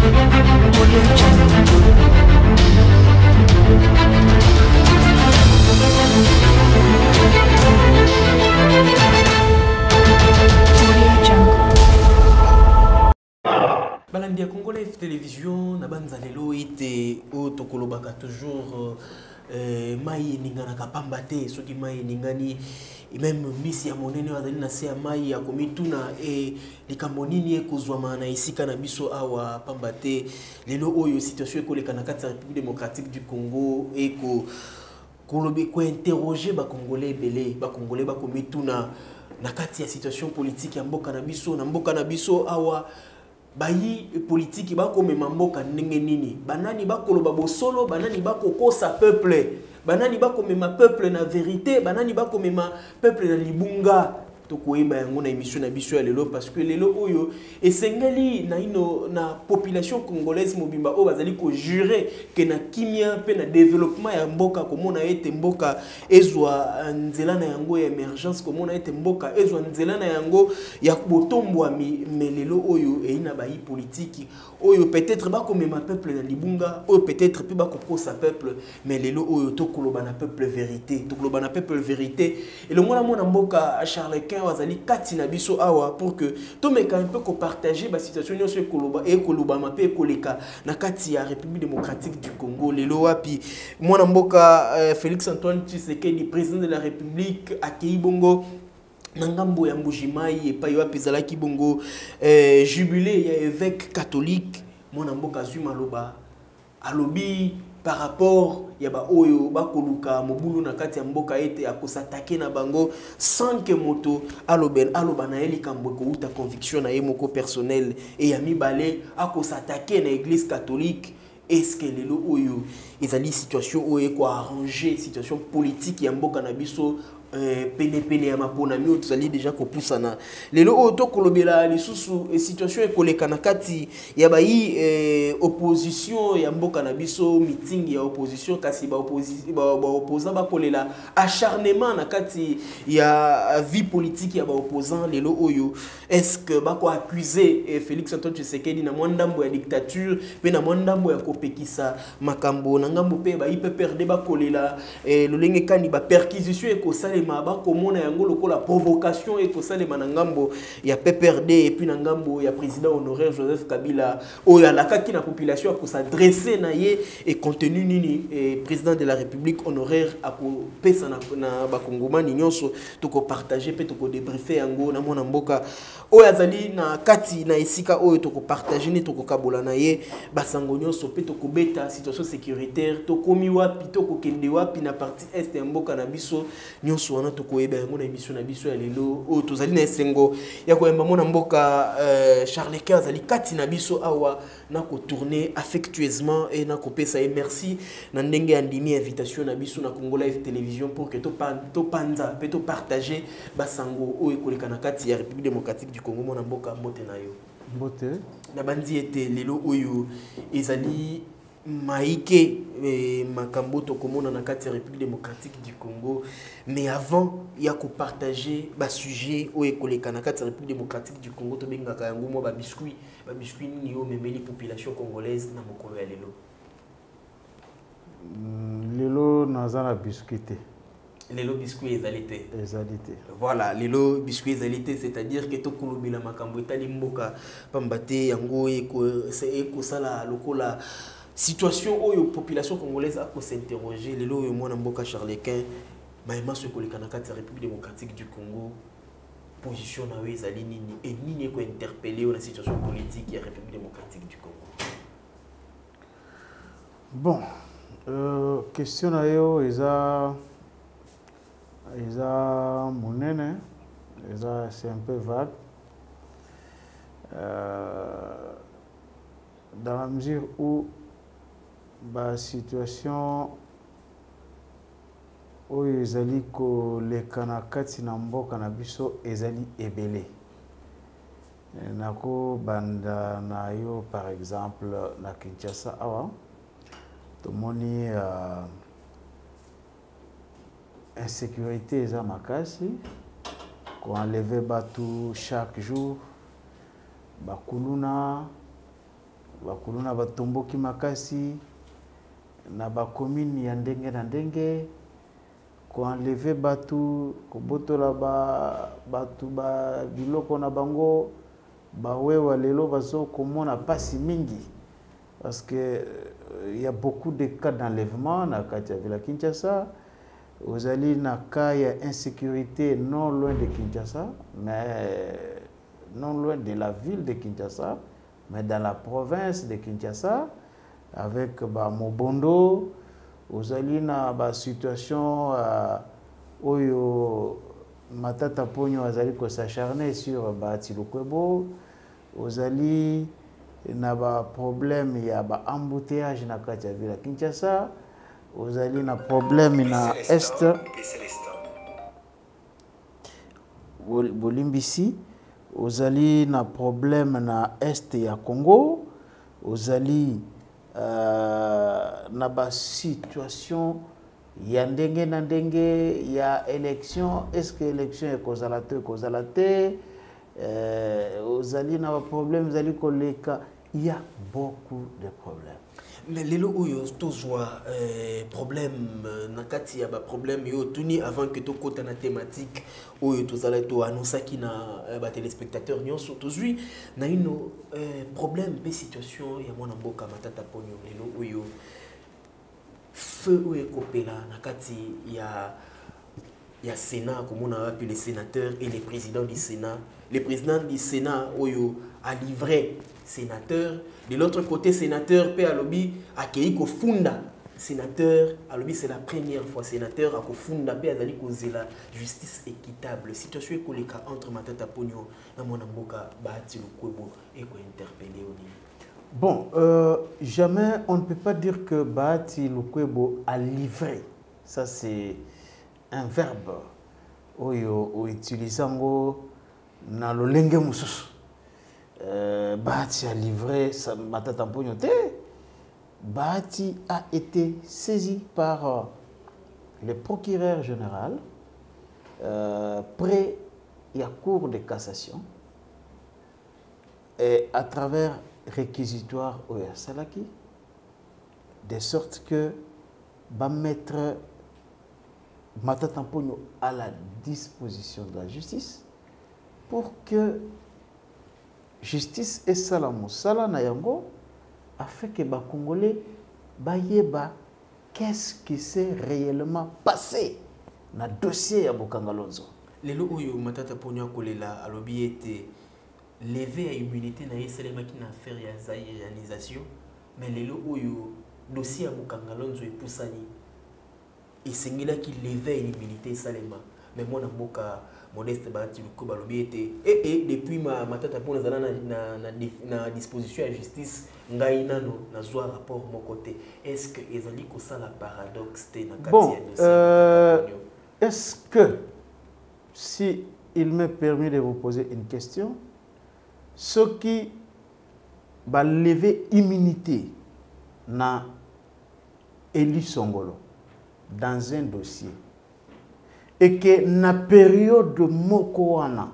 Balandia Congolais télévision na banza lelo ite o tokolobaka toujours mai ningana kapamba te soki mai ningani même misi ya monene azali na se ya mai ya komituna likambo nini ekozwama na esika na biso awa pamba te lelo oyo situation ekoleka na kati ya République démocratique du Congo ko interroger ba Congolais ebele ba Congolais ba komituna na kati ya situation politique ya mboka na biso awa bayi politique bako mema mboka ndenge nini banani bakoloba bosolo banani bakokosa peuple banani bako mema peuple na vérité banani bako mema peuple na libunga tokoyeba yango na émission na biso ya lelo parce que lelo oyo esengeli na ino na population congolaise mobimba o bazali ko jurer que na kimia pe na développement ya mboka komona ete mboka ezwa nzela na yango ya émergence komona ete mboka ezwa nzela na yango ya botombwa melelo oyo eina bayi politique oyo peut-être bakomema peuple na libunga oyo peut-être pe bakokosa peuple mais lelo oyo tokoloba na peuple vérité et le mona mona mboka Charles wazali kati na biso awa pour que to meka un peu ko partager ba situation nyonso ekoloba mape ekoleka na kati ya République démocratique du Congo lelo wapi mwana mboka Félix Antoine Tshisekedi président de la République akei bongo nangambo ya Mbujimai epai wapi zalaki bongo jubilé ya évêque catholique mwana mboka Zuma loba alobi par rapport ya ba oyo bakoluka mobulu na kati ya mboka ete akosatake na bango sans que moto aloba na eli kambo ko uta conviction na ye moko personnel et ya mibale akosatake na église catholique. Est-ce que lelo oyo ezali situation oyo ko arranger situation politique ya mboka na biso pene ya mapona mi tozali déjà ko pusana lelo oyo to kolobela lisusu situation ekoleka na kati ya bayi opposition ya mboka na biso meeting ya opposition kasi ba opposant ba kolela acharnement na kati ya vie politique ya ba opposant lelo oyo est-ce que ba ko accuser Félix Antoine Tshisekedi na mwandambo ya dictature pe na mwandambo ya kopekisa makambo na ngambo pe ba IPPRD ba kolela lolenge kani ba perquisition ekosale komona yango lokola provocation et kosalema na ngambo ya PPRD et puis na ngambo ya président honoraire Joseph Kabila oya lakaki na population ko s'adresser na ye et contenu nini président de la République honoraire ako pesa na ba kongomani nyonso to ko partager pe to ko débriefer yango na mona mboka oya zali na kati na esika oyo to ko partager ni to ko kabola na ye basango nyonso pe to ko beta situation sécuritaire to komi wapi to ko kende wapi na partie est ya mboka na biso nyonso wana to koyeba yango na émission na biso ya lelo o tozali na esengo ya koyemba mona mboka Charles Quint azali kati na biso awa na ko tourner affectueusement et na ko pesa et merci na ndenge andimi invitation na biso na Congo Live Télévision pour que to panza pe to partager basango o ekoleka na kati ya République démocratique du Congo mona mboka mbote na yo mbote na bandi ete lelo oyo ezali maïke makambo to komona na kati ya République démocratique du Congo mais avant ya ko partager ba sujet o ekoleka na kati ya République démocratique du Congo to bengaka yango mo ba biscuit ni o memeli population congolaise na mokolo ya lelo nazana biscuité lelo biscuit ezalité voilà lelo biscuit ezalité c'est-à-dire que to kolobela makambo etali mboka pambate yango eko sala lokola situation oyo population congolaise a pour s'interroger lelo oyo mwana mboka Charles Quint maema so koleka na kati ya République démocratique du Congo position na ezali nini et nini ko interpeller la situation politique ya République démocratique du Congo. Bon question na yo eza monene c'est un peu vague dans la mesure où la situation oyo ezali koleka na kati na mboka na biso ezali ebele nako banda na yo par exemple na Kinshasa awa tomoni insécurité eza makasi ko enlever batu chaque jour bakuluna bakuluna batomboki makasi na bakomini ya ndenge na ndenge koenleve batu kobotola batu ba biloko na bango bawewa lelo bazo komona pasi mingi parce que il y a beaucoup de cas d'enlèvement na kati ya ville Kinshasa. Ozali na cas ya insécurité non loin de Kinshasa, mais non loin de la ville de Kinshasa, mais dans la province de Kinshasa, avec Mobondo. Ozali na situation oyo Matata Ponyo azali ko s'acharner sur Bahati Lukwebo. Ozali na problème ya embouteillage na kati ya ville Kinshasa. Ozali na problème na est Bolimbisi. Ozali na problème na est ya Congo. Ozali na ba situation ya ndenge na ndenge ya élection. Est-ce que élection est causalité ozali na ba problème zali koleka. Il y a beaucoup de problèmes. Mais les lots où tozwa problème nakati ya ba problème yo tuni avant que to kota na thématique où tozala to annoncer na ba téléspectateurs nyonso tozui na ino problème pe situation ya mwana mboka Matata Ponyo les lots où feu ou ekopela nakati ya Sénat comme on a appelé les sénateurs et les présidents du Sénat. Le président du Sénat oyo a livré sénateur. De l'autre côté, sénateur P. Alobi a Keiko Funda. Sénateur Alobi, c'est la première fois. Sénateur a Kofunda P. Azali Kozela. Justice équitable. Situation écolique entre Matata Ponyo et Mwanamboka Bahati Lukwebo et qu'on interpellé. Bon, jamais on ne peut pas dire que Bahati Lukwebo a livré. Ça, c'est un verbe. Oyo utilisant na lolenge mususu. Bahati a livré Matata Ponyo te. Bahati a été saisi par le procureur général près la Cour de cassation et à travers réquisitoire au Salaki, de sorte que va mettre Matata Ponyo à la disposition de la justice pour que justice et salamou sala na yango afin que les Congolais bayeba qu'est-ce qui s'est réellement passé dans le dossier ya Bokangalonzo. Les lots où Matata Ponyo kolela alobi était levé à immunité na yeselema qui n'a affaire ya réalisation mais les lots où dossier ya Bokangalonzo et poussani et sengela qui levé à immunité salema mais moi na mboka Modeste Bahati Lukwebo balobi était et depuis Matata Ponyo na disposition de justice ngai nano na zwa rapport mon côté est-ce que ezali ko ça la paradoxe te na kati ya dossier est-ce que si il me permet de vous poser une question ce qui va lever immunité na Eli Songolo dans un dossier et que na période moko wana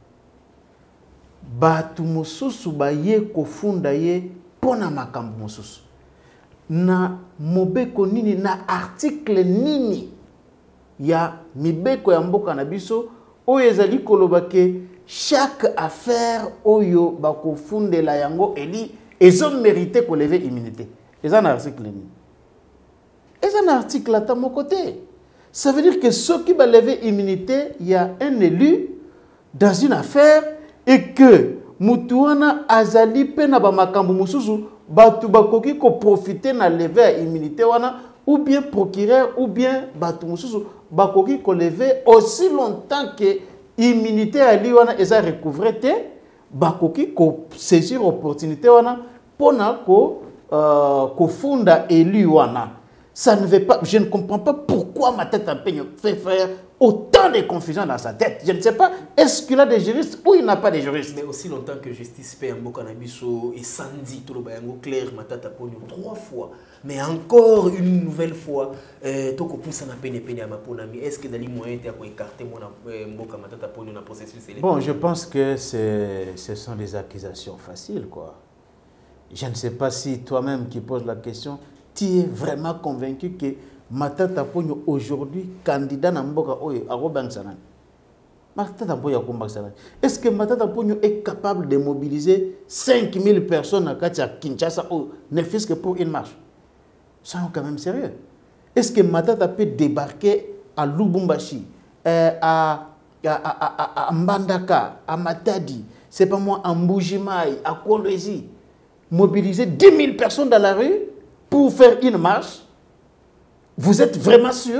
batu mosusu baye kofunda ye pona makambo mosusu na mobeko nini na article nini ya mibeko ya mboka na biso oyo ezali koloba ke chaque affaire oyo bakofundela yango eli ezo mérité ko lever immunité eza na article nini eza na article ata moko te. Ça veut dire que ceux qui va lever immunité, il y a un élu dans une affaire et que Moutouana Azali pena ba makambu mususu batu bakoki ko profiter na lever immunité wana ou bien procureur ou bien batu mususu bakoki ko lever aussi longtemps que immunité ali wana eza recouvrer te bakoki ko saisir opportunité wana pona ko funda élu wana. Ça ne veut pas, je ne comprends pas pourquoi Matata Ponyo fait faire autant de confusion dans sa tête. Je ne sais pas, est-ce qu'il a des juristes ou il n'a pas de juristes. Mais aussi longtemps que justice paie Mboka na biso et Sandy tout le bayango clair Matata Ponyo 3 fois. Mais encore une nouvelle fois, toko poussa na peine à ma ponami. Est-ce que dali moyen te pour écarter mon Mboka Matata Ponyo na processus électoral? Bon, je pense que ce sont des accusations faciles quoi. je ne sais pas si toi-même qui poses la question, tu es vraiment convaincu que Matata Ponyo aujourd'hui candidat na mboka oyo Arobang Sanani. Matata Ponyo Akombak Sanani. Est-ce que Matata Ponyo est capable de mobiliser 5000 personnes à Kinshasa ou ne fût-ce que pour une marche? Soyons quand même sérieux. Est-ce que Matata peut débarquer à Lubumbashi, à Mbandaka, à Matadi, c'est pas moi, à Mbujimaï, à Kolwezi, mobiliser 10 000 personnes dans la rue pour faire une marche? Vous êtes vraiment sûr?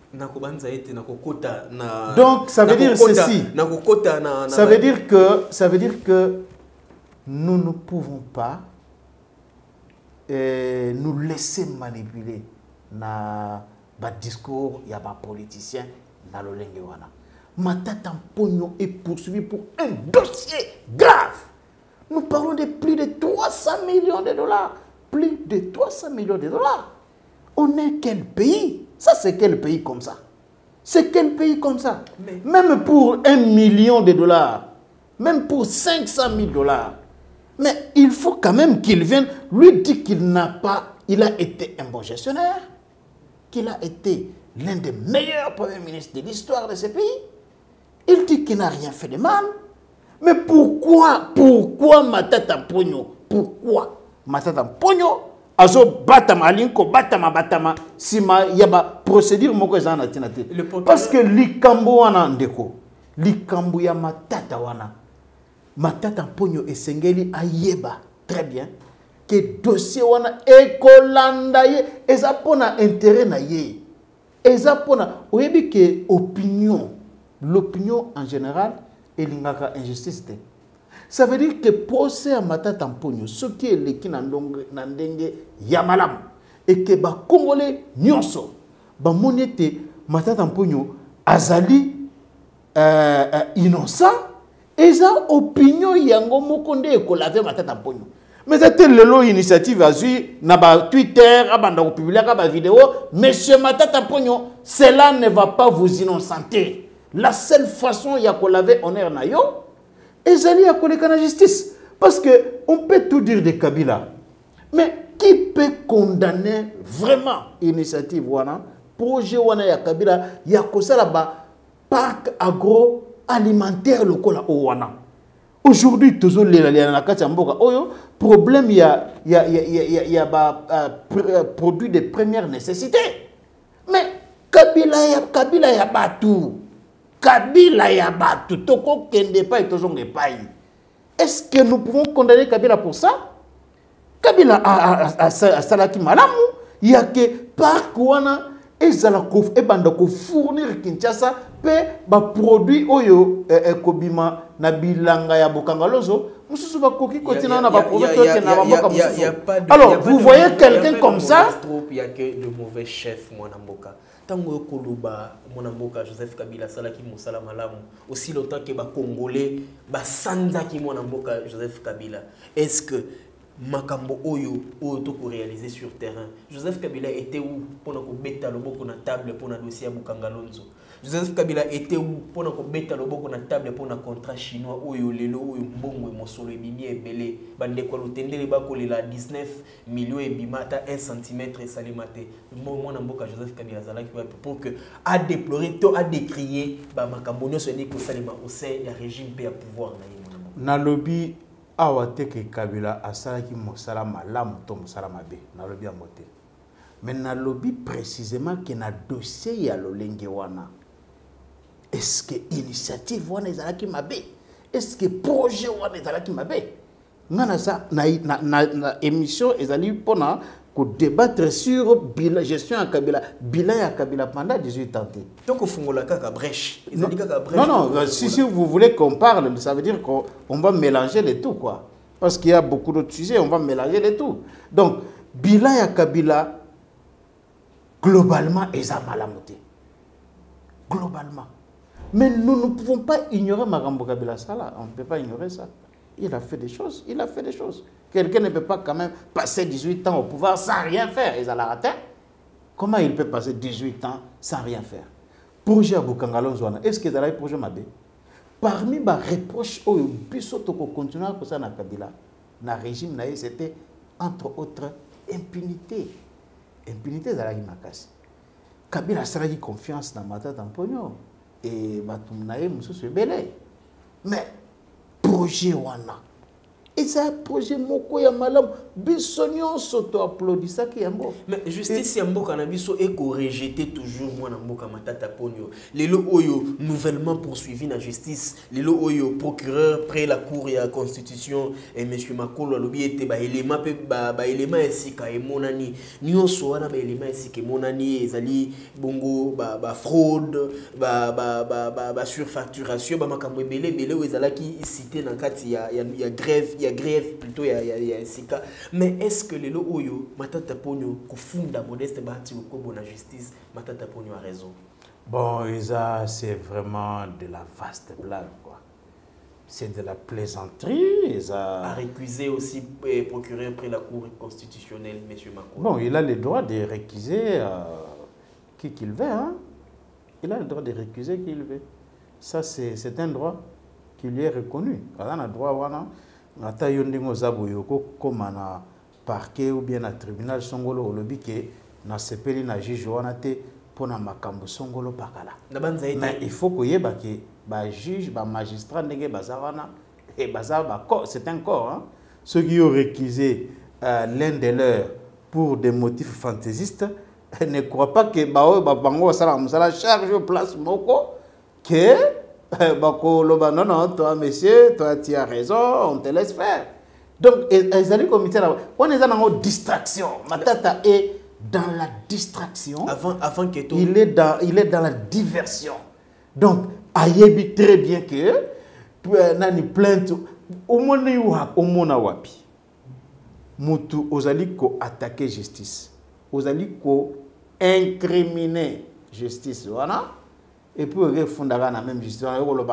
Donc ça veut dire ceci. Ça veut dire que nous ne pouvons pas nous laisser manipuler na discours ya ba politicien na lolenge wana. Matata Ponyo est poursuivi pour un dossier grave. Nous parlons de plus de 300 millions de dollars. Plus de 300 millions de dollars. On est quel pays? Ça, c'est quel pays comme ça? C'est quel pays comme ça? Même pour 1 million de dollars, même pour 500 000 dollars. Mais il faut quand même qu'il vienne. Lui dit qu'il n'a pas, il a été un bon gestionnaire, qu'il a été l'un des meilleurs premiers ministres de l'histoire de ce pays. Il dit qu'il n'a rien fait de mal. Mais pourquoi Matata Ponyo? Pourquoi Matata Ponyo? Azo batama alinko batama sima yaba procédure moko ezana tinate. Parce que likambo wana ndeko. Likambo ya Matata wana. Matata Ponyo esengeli ayeba très bien que dossier wana ekolanda ye eza pona intérêt na ye. Eza pona oyebi que l'opinion en général elingaka injustice. Ça veut dire que posé à Matata Ponyo, ce qui est l'équipe nandenge yamalam, et que ba Congolais nyonso, ba monete Matata Ponyo azali innocent, et ça opinion yango mokonde ekolave Matata Ponyo. Mais c'était le initiative azui na ba Twitter, abanda ko publier ba vidéo, monsieur Matata Ponyo, cela ne va pas vous innocenter. La seule façon ya ko laver honneur na yo et Zali a collé la justice. Parce qu'on peut tout dire de Kabila. Mais qui peut condamner vraiment l'initiative wana, projet wana ya Kabila, ya kosa là-bas, parc agroalimentaire local wana. Aujourd'hui, toujours les problème, il y a produits de première nécessité. Mais Kabila ya batou. Kabila Yabatu, Toko Kende pas et Tozong les pays. Est-ce que nous pouvons condamner Kabila pour ça? Kabila a Salaki Malamu, il y a que par Kouana et Zalakouf et Bandako fournir Kinshasa, pe ba produit Oyo Kobima Nabilanga ya Bokangalozo, alors vous voyez quelqu'un comme ça? Il y a que de mauvais chefs, mon amboka. Tango Koloba, mon amboka, Joseph Kabila, Salaki Moussala Malamu, aussi longtemps que les Congolais, Sanzaki, mon amboka, Joseph Kabila. Est-ce que Makambo Oyo, Toko réalisé sur terrain, Joseph Kabila était où pour nous mettre le boko na table pour nous dossier à Bukangalonzo? Joseph Kabila était où pour nous mettre le boko na table pour un contrat chinois Oyo Lelo Oyo Mbongo et Mosolo et Bimi et Belé bande quoi le tende les bako la 19 millions et bimata 1 cm et salimate mon amboka Joseph Kabila zalaki pour que a déplorer to a décrier ba makambo nyo soni ko salima au sein ya régime pe à pouvoir na lobby awate ke Kabila asalaki mosala malamu to mosala mabe na lobby amote mais na lobby précisément que na dossier ya lolenge wana. Est-ce que l'initiative wana ezalaki mabe? Est-ce que projet wana ezalaki mabe? Ngana sa na émission ezali pona ko débattre sur bilan gestion à Kabila, bilan à Kabila pendant 18 ans. Donc au fond la kaka brèche. Non, si vous voulez qu'on parle, ça veut dire qu'on va mélanger les tout quoi. Parce qu'il y a beaucoup d'autres sujets, on va mélanger les tout. Donc bilan à Kabila globalement est malamoté. Globalement. Mais nous ne pouvons pas ignorer Marambo Kabila Sala. On ne peut pas ignorer ça. Il a fait des choses. Il a fait des choses. Quelqu'un ne peut pas quand même passer 18 ans au pouvoir sans rien faire. Ils ont raté. Comment il peut passer 18 ans sans rien faire? Projet Bukangalon Zwana. Est-ce que c'est un projet Mabé? Parmi les reproches, au Bissot, continuer à ça na Kabila, na régime, c'était entre autres, impunité. Impunité ezalaki makasi. Kabila asalaki confiance na Matata Mponyo et batumnaye mususu ebele. Mais projet wana. Et ça projet moko ya malam biso nyonso to applaudissaki yango. Mais justice ya mboka na biso eko rejeter toujours mwana mboka Matata Ponyo. Lelo oyo nouvellement poursuivi na justice, lelo oyo procureur près la cour ya constitution et monsieur Makolo alobi ete ba élément pe ba élément esika emonani nyonso wana ba élément esika emonani ezali bongo ba fraude ba surfacturation ba makambo ebele bele ezalaki cité na kati ya grève grève plutôt il y a sika. Mais est-ce que les lots oyo Matata Ponyo kofunda Modeste Bahati Lukwebo na justice Matata Ponyo a raison? Bon, ça c'est vraiment de la vaste blague quoi. C'est de la plaisanterie. Ça a récusé aussi procureur près la cour constitutionnelle monsieur Macron. Bon, il a le droit de récuser qui qu'il veut hein. Il a le droit de récuser qui il veut. Ça c'est un droit qui lui est reconnu. On a le droit voilà. Ata yondingo zabo yoko koma na parquet ou bien na tribunal songolo olobi ke na sepeli na juge wana te pona makambo songolo pakala. Mais il faut que yeba ke ba juge ba magistrat ndenge bazawana et bazaba c'est un corps hein. Ceux qui ont récusé l'un de leurs pour des motifs fantaisistes ne croient pas que ba bango sala musala charge au place moko que non, non, toi, monsieur, toi, tu as raison, on te laisse faire. Donc, on est dans une distraction. Matata est dans la distraction. Avant que tout... il est dans la diversion. Donc, ayebi très bien que nani plainte au mona wapi. Mutu ozali ko attaquer justice. Ozali ko incriminer justice. Voilà. Et puis il faut la même justice.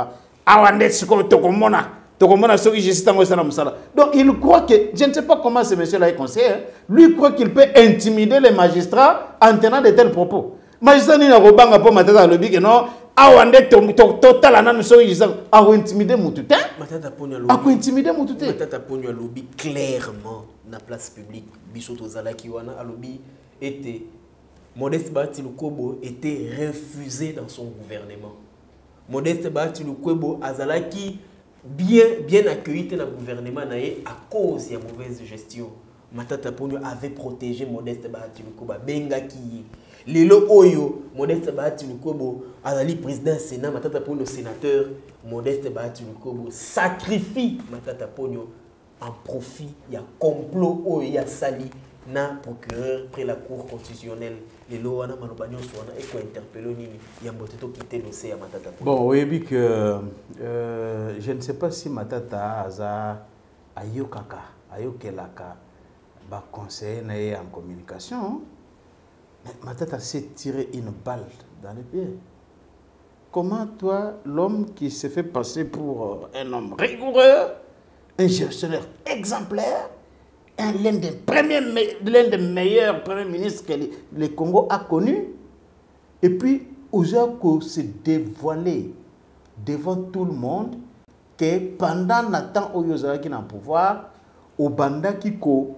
Donc il croit que, je ne sais pas comment ce monsieur-là est conseiller, lui croit qu'il peut intimider les magistrats en tenant de tels propos. Magistrat n'a pas pour Matata Lobi que non, total a intimider Moutouté. Matata Ponyo Lobi clairement dans la place publique. Bisoto Zalaki wana alobi était Modeste Bahati Lukwebo était refusé dans son gouvernement. Modeste Bahati Lukwebo azalaki bien accueilli dans le gouvernement à cause de la mauvaise gestion. Matata Ponyo avait protégé Modeste Bahati Lukwebo bengaki. Lelo oyo Modeste Bahati Lukwebo azali président Sénat, Matata Ponyo sénateur, Modeste Bahati Lukwebo sacrifie Matata Ponyo en profit il y a complot oyo ya sali na procureur près la cour constitutionnelle. Les lois na manobanyo soana eko interpellé nini yamboteto quitter dossier à Matata Ponyo. Bon, oui que je ne sais pas si Matata aza ayokelaka ba conseiller na en communication. Mais Matata s'est tiré une balle dans le pied. Comment toi, l'homme qui se fait passer pour un homme rigoureux, un gestionnaire exemplaire, l'un des meilleurs premiers ministres que le Congo a connu, et puis Ozako s'est dévoilé devant tout le monde que pendant le temps où Ozako qui est en pouvoir, au banda qui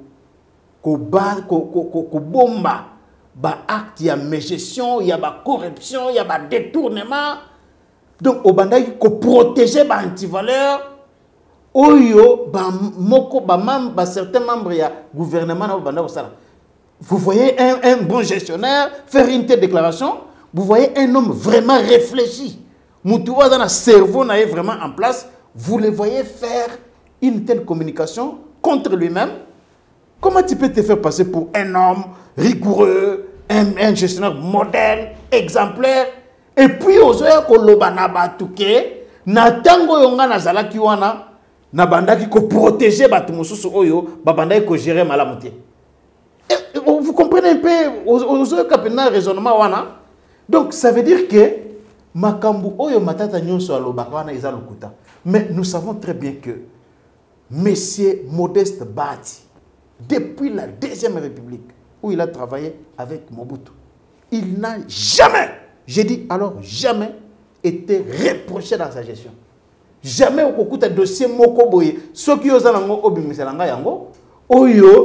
bomba, ba acte, il y a mégestion, il y a ba corruption, il y a ba détournement. Donc au banda qui protéger ba antivaleur. Oyo ba moko ba certains membres ya gouvernement na banda osala. Vous voyez un bon gestionnaire faire une telle déclaration, vous voyez un homme vraiment réfléchi. Mutuwa dans le cerveau na est vraiment en place, vous le voyez faire une telle communication contre lui-même. Comment tu peux te faire passer pour un homme rigoureux, un gestionnaire modèle, exemplaire, et puis ozoya koloba na batuke na tango yonga na zalaki wana na bandaki ko protéger batu mususu oyo babandaki ko gérer malamu te. Vous comprenez un peu ozoya kapena raisonnement wana. Donc ça veut dire que makambu oyo matata nyonso alobaka wana eza lokuta. Mais nous savons très bien que monsieur Modeste Bahati, depuis la Deuxième République où il a travaillé avec Mobutu, il n'a jamais, j'ai dit alors jamais, été reproché dans sa gestion. Jamais au cours de dossier moko boye, ceux qui osent lango obimiselanga yango, oyo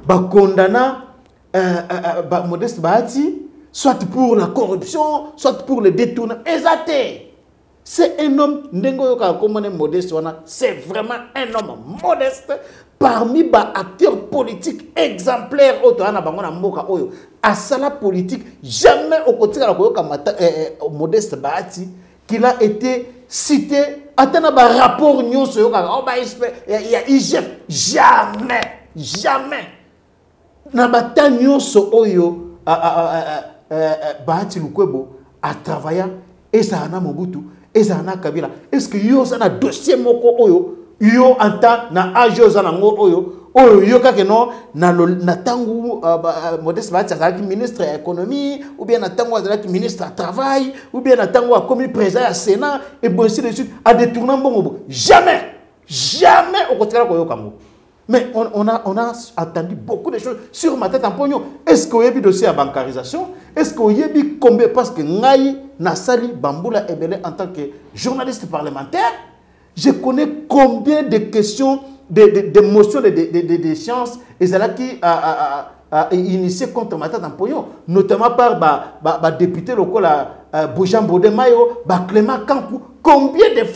condamna Modeste Bahati, soit pour la corruption, soit pour le détournement. Exacté. C'est un homme, Modeste, c'est vraiment un homme modeste parmi les acteurs politiques exemplaires. À la politique, jamais au côté de Modeste Bahati qu'il a été cité. Attends, un rapport, il y a IGF. Jamais. Nabata nyonso oyo Bahati Lukwebo a travaillé et ça a Mobutu et ça a Kabila. Est-ce que yo ça na dossier moko oyo yo anta na ajo za nango oyo yo kake no na tangu Modeste Bahati azalaki ministre de l'économie ou bien na tangu azalaki ministre du travail ou bien na tangu comme président du Sénat et bon ainsi de suite a détourné bongo. Jamais au côté de Koyokango. Mais on a attendu beaucoup de choses sur ma tête en pognon. Est-ce qu'il y a un dossier à bancarisation? Est-ce qu'il y a combien? Parce que Ngaï Nassali Bamboula Ebele en tant que journaliste parlementaire, je connais combien de questions, de motions de sciences et c'est là qui a initié contre ma tête en pognon, notamment par député local Boujan Bodemayo, Clément Kankou. Combien de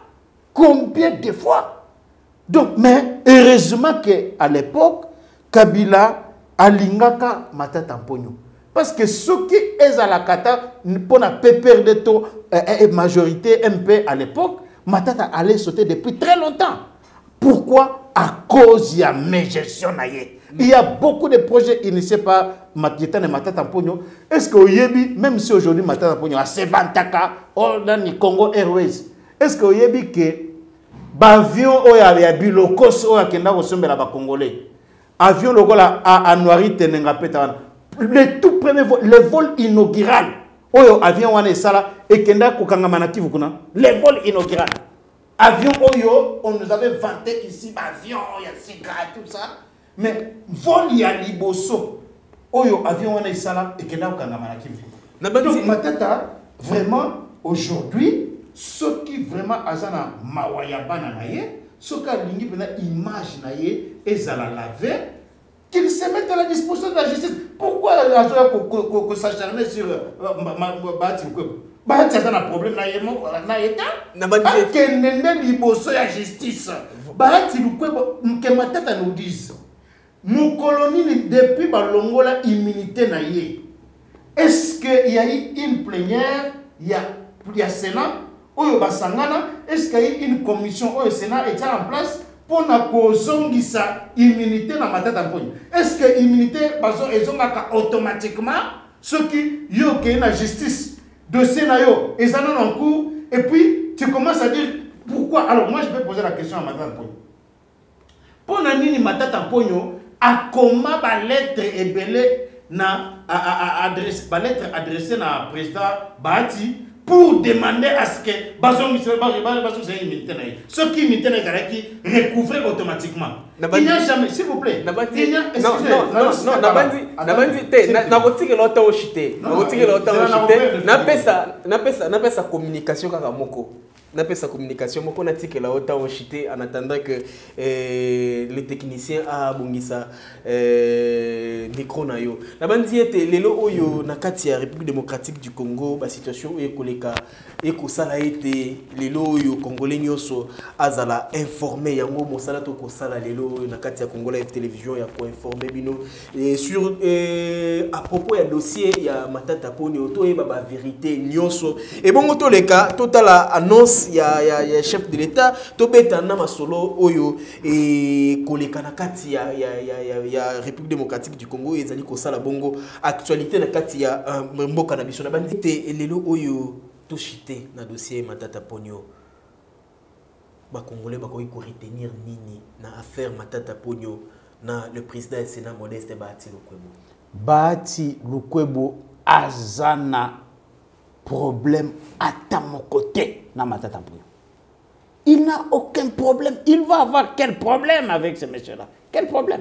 fois? Donc, mais heureusement qu'à l'époque, Kabila a lingaka matata pognon. Parce que ceux qui est à la kata, pour la perdre de taux majorité MP à l'époque, matata allait sauter depuis très longtemps. Pourquoi? À cause de mes gestions. Il y a beaucoup de projets initiés par Matata et Matata Pognon. Est-ce que Oyebi, même si aujourd'hui Matata Pognon a Sevantaka, dans Congo Airways, est-ce que Oyebi que l'avion oya bilokos oya kenda kosombela ba congolais avion lokola a noiri tenenga peta le tout premier vol, le vol inaugural oyo avion wana esala et kenda kokanga Kivu kuna le vol inaugural avion oyo on nous avait vanté ici avion ya siga tout ça mais vol ya liboso oyo avion wana esala et kenda kokanga Kivu. Donc Matata vraiment aujourd'hui ce qui vraiment azana mawayabana naye, ce qui a lingi pena image naye et zala laver, qu'ils se mettent à la disposition de la justice. Pourquoi que s'acharner sur Bahati Lukwebo? Bahati a un problème na état. Parce que nende liboso ya justice. Bahati Lukwebo que Matata nous dise. Nous colonie depuis balongola immunité naye. Est-ce qu'il y a eu une plénière, il y a Sénat? Est-ce qu'il y a une commission au Sénat est en place pour la immunité dans ma tête en pognon? Est-ce que l'immunité est automatiquement ceux qui ont la justice de Sénat et en cours et puis tu commences à dire pourquoi? Alors moi je vais poser la question à ma tête en pognon. Pour ma tête en pognon, à comment la lettre est belée adressée à président Bahati pour demander à ce que ceux qui immunité qui recouvrent automatiquement. Il n'y a jamais, s'il vous plaît. Non, communication n'a pas sa communication, mais on a dit que la autant chité en attendant que les techniciens a bongisa micro na yo. La bandi était lelo oyo na katia République démocratique du Congo, ba situation e koleka e ko sala été lelo oyo congolais nyoso azala informé yango mosala to ko sala lelo na katia Congo Live télévision ya ko informer bino et sur à propos ya dossier ya Matata Pognon to e ba vérité nyoso et bon to les cas total annonce il y a chef de l'État to betana masolo oyo et koleka na kati ya République démocratique du Congo ezali ko sala bongo actualité na kati ya mboka na biso na bandite lelo oyo to chité na dossier Matata Pognon ba congolais ba ko retenir nini na affaire Matata Pognon na le président du Sénat Modeste Bahati Lukwebo. Bahati Lukwebo azana problème à mon côté dans Matata Pognon. Il n'a aucun problème. Il va avoir quel problème avec ce monsieur-là? Quel problème?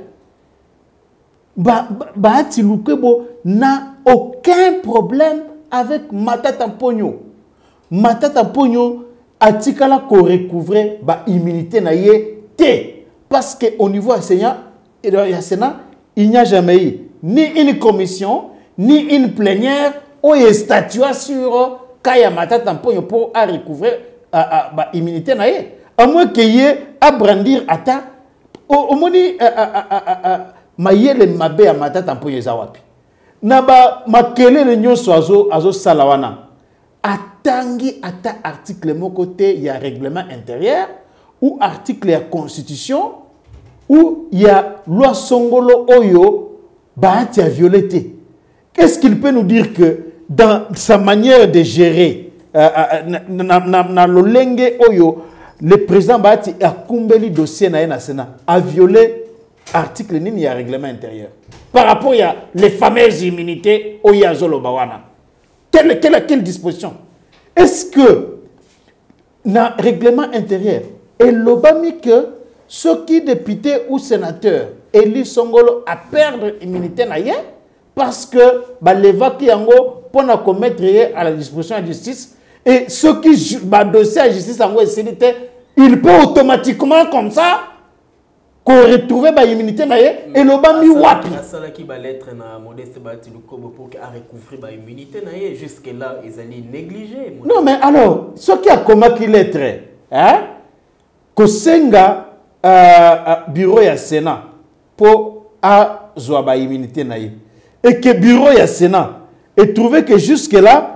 Bahati Lukwebo n'a aucun problème avec Matata Pognon. Matata Pognon a tikala ko recouvrer ba immunité na ye té parce que au niveau du Sénat il n'y a jamais eu ni une commission, ni une plénière où il statue sur Kaya Matata Mponyo pour recouvrir l'immunité. À moins qu'il y ait à brandir à ta. Au moins, Mayele Mabe à Matata Mponyo Zawapi. Naba Makele le nyon soazo azo salawana. Atangi ata article mon côté, il y a règlement intérieur, ou article il y a constitution, ou il y a loi Songolo Oyo, Bahati a violé. Qu'est-ce qu'il peut nous dire que dans sa manière de gérer, na lolenge Oyo, le président Bahati a kumbeli dossier na Sénat, a violé article ni il y a règlement intérieur. Par rapport à les fameuses immunités Oya Zolo Bawana. Quelle disposition? Est-ce que dans le règlement intérieur, et l'obami que ceux qui députés ou sénateurs élus Songolo à perdre l'immunité parce que les vaquis pour commettre à la disposition de la justice et ceux qui dossier à la justice il peut automatiquement comme ça qu'on retrouve l'immunité et l'obami wapi. Qui va lettre na Modeste Bahati Lukobo pour recouvrir l'immunité jusque là ils allaient négliger. Non mais alors ce qui a commis lettre hein que senga bureau ya Sénat pour a zoaba immunité et que bureau ya Sénat et trouvé que jusque là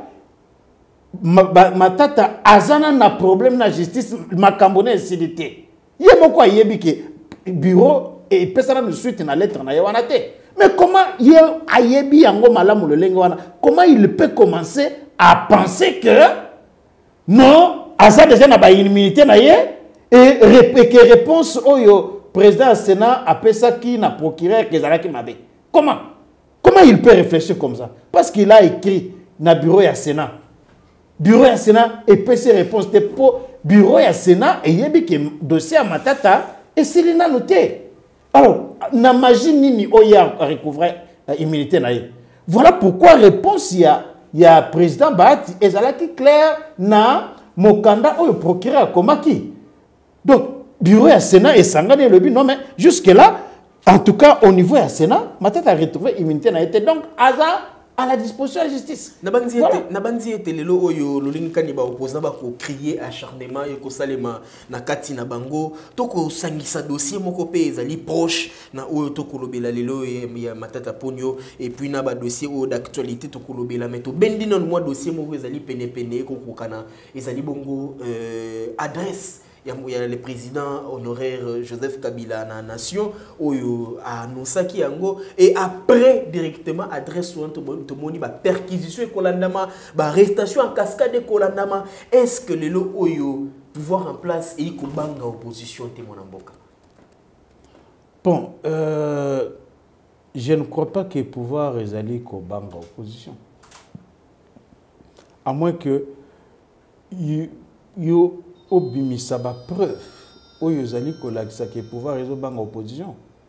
matata azana na problème na justice makambone incidité yemo quoi yebi que bureau et personne ne suite na lettre na yawanate. Mais comment il ayebi yango malamu le lengo wana? Comment il peut commencer à penser que non asa déjà na ba immunité na ye et que réponse oyo président du Sénat appelle ça qui n'a procureur que zalaki mabe. Comment il peut réfléchir comme ça? Parce qu'il a écrit na bureau ya Sénat. Bureau ya Sénat et peut ses réponses pour bureau ya Sénat et yebi que dossier à matata et c'est l'a noté. Alors, na magie nini oya recouvrer immunité na ye. Voilà pourquoi réponse il y a président Bahati et zalaki clair na mokanda oyo procureur komaki. Donc bureau ya Sénat et sangane le but non mais jusque là en tout cas au niveau ya Sénat matata a retrouvé immunité na été donc hasard à la disposition de la justice. Nabandi ete lelo oyo lolinkani ba opposant ba ko crier acharnement et ko salema na kati na bango to ko sangisa dossier moko pe ezali proche na oyo to ko lobela lelo ya Matata Ponyo et puis na ba dossier o d'actualité to ko lobela mais to bendi non moi dossier moko ezali pene ko kokana ezali bongo adresse. Il y a le président honoraire Joseph Kabila na nation oyo anonsaki yango et après directement adresse sur tout moni ba perquisition et kolandama ba arrestation en cascade kolandama. Est-ce que le lo oyo pouvoir en place et ko banga opposition te mona mboka? Bon, je ne crois pas que pouvoir ezali ko banga opposition. À moins que you obimisa ba preuve oyo zali kolakisa que pouvoir réseau bang opposition.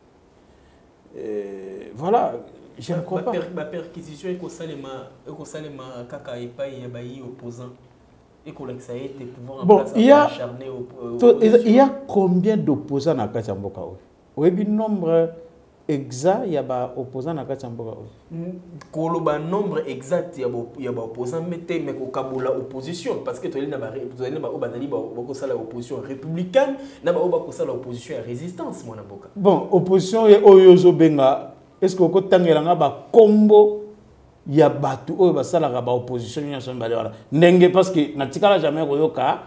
Voilà, je ne crois pas. La perquisition est salema kaka epai ya bayi opposant et kolakisa ete pouvoir en place acharné il y a combien d'opposants na kati ya mboka oyo? Oyebi nombre exact il y a ba opposants na kati ya mboka oyo? Koloba nombre exact il y a ba opposants mais ko kabola opposition parce que toli na ba bazali ba ko sala opposition républicaine na ba ko sala opposition à résistance mona boka. Bon, opposition e oyo zo benga est-ce que ko tangela nga ba kombo ya batu oyo ba sala ba opposition nyonso mbale wala ndenge parce que na tikala jamais koyoka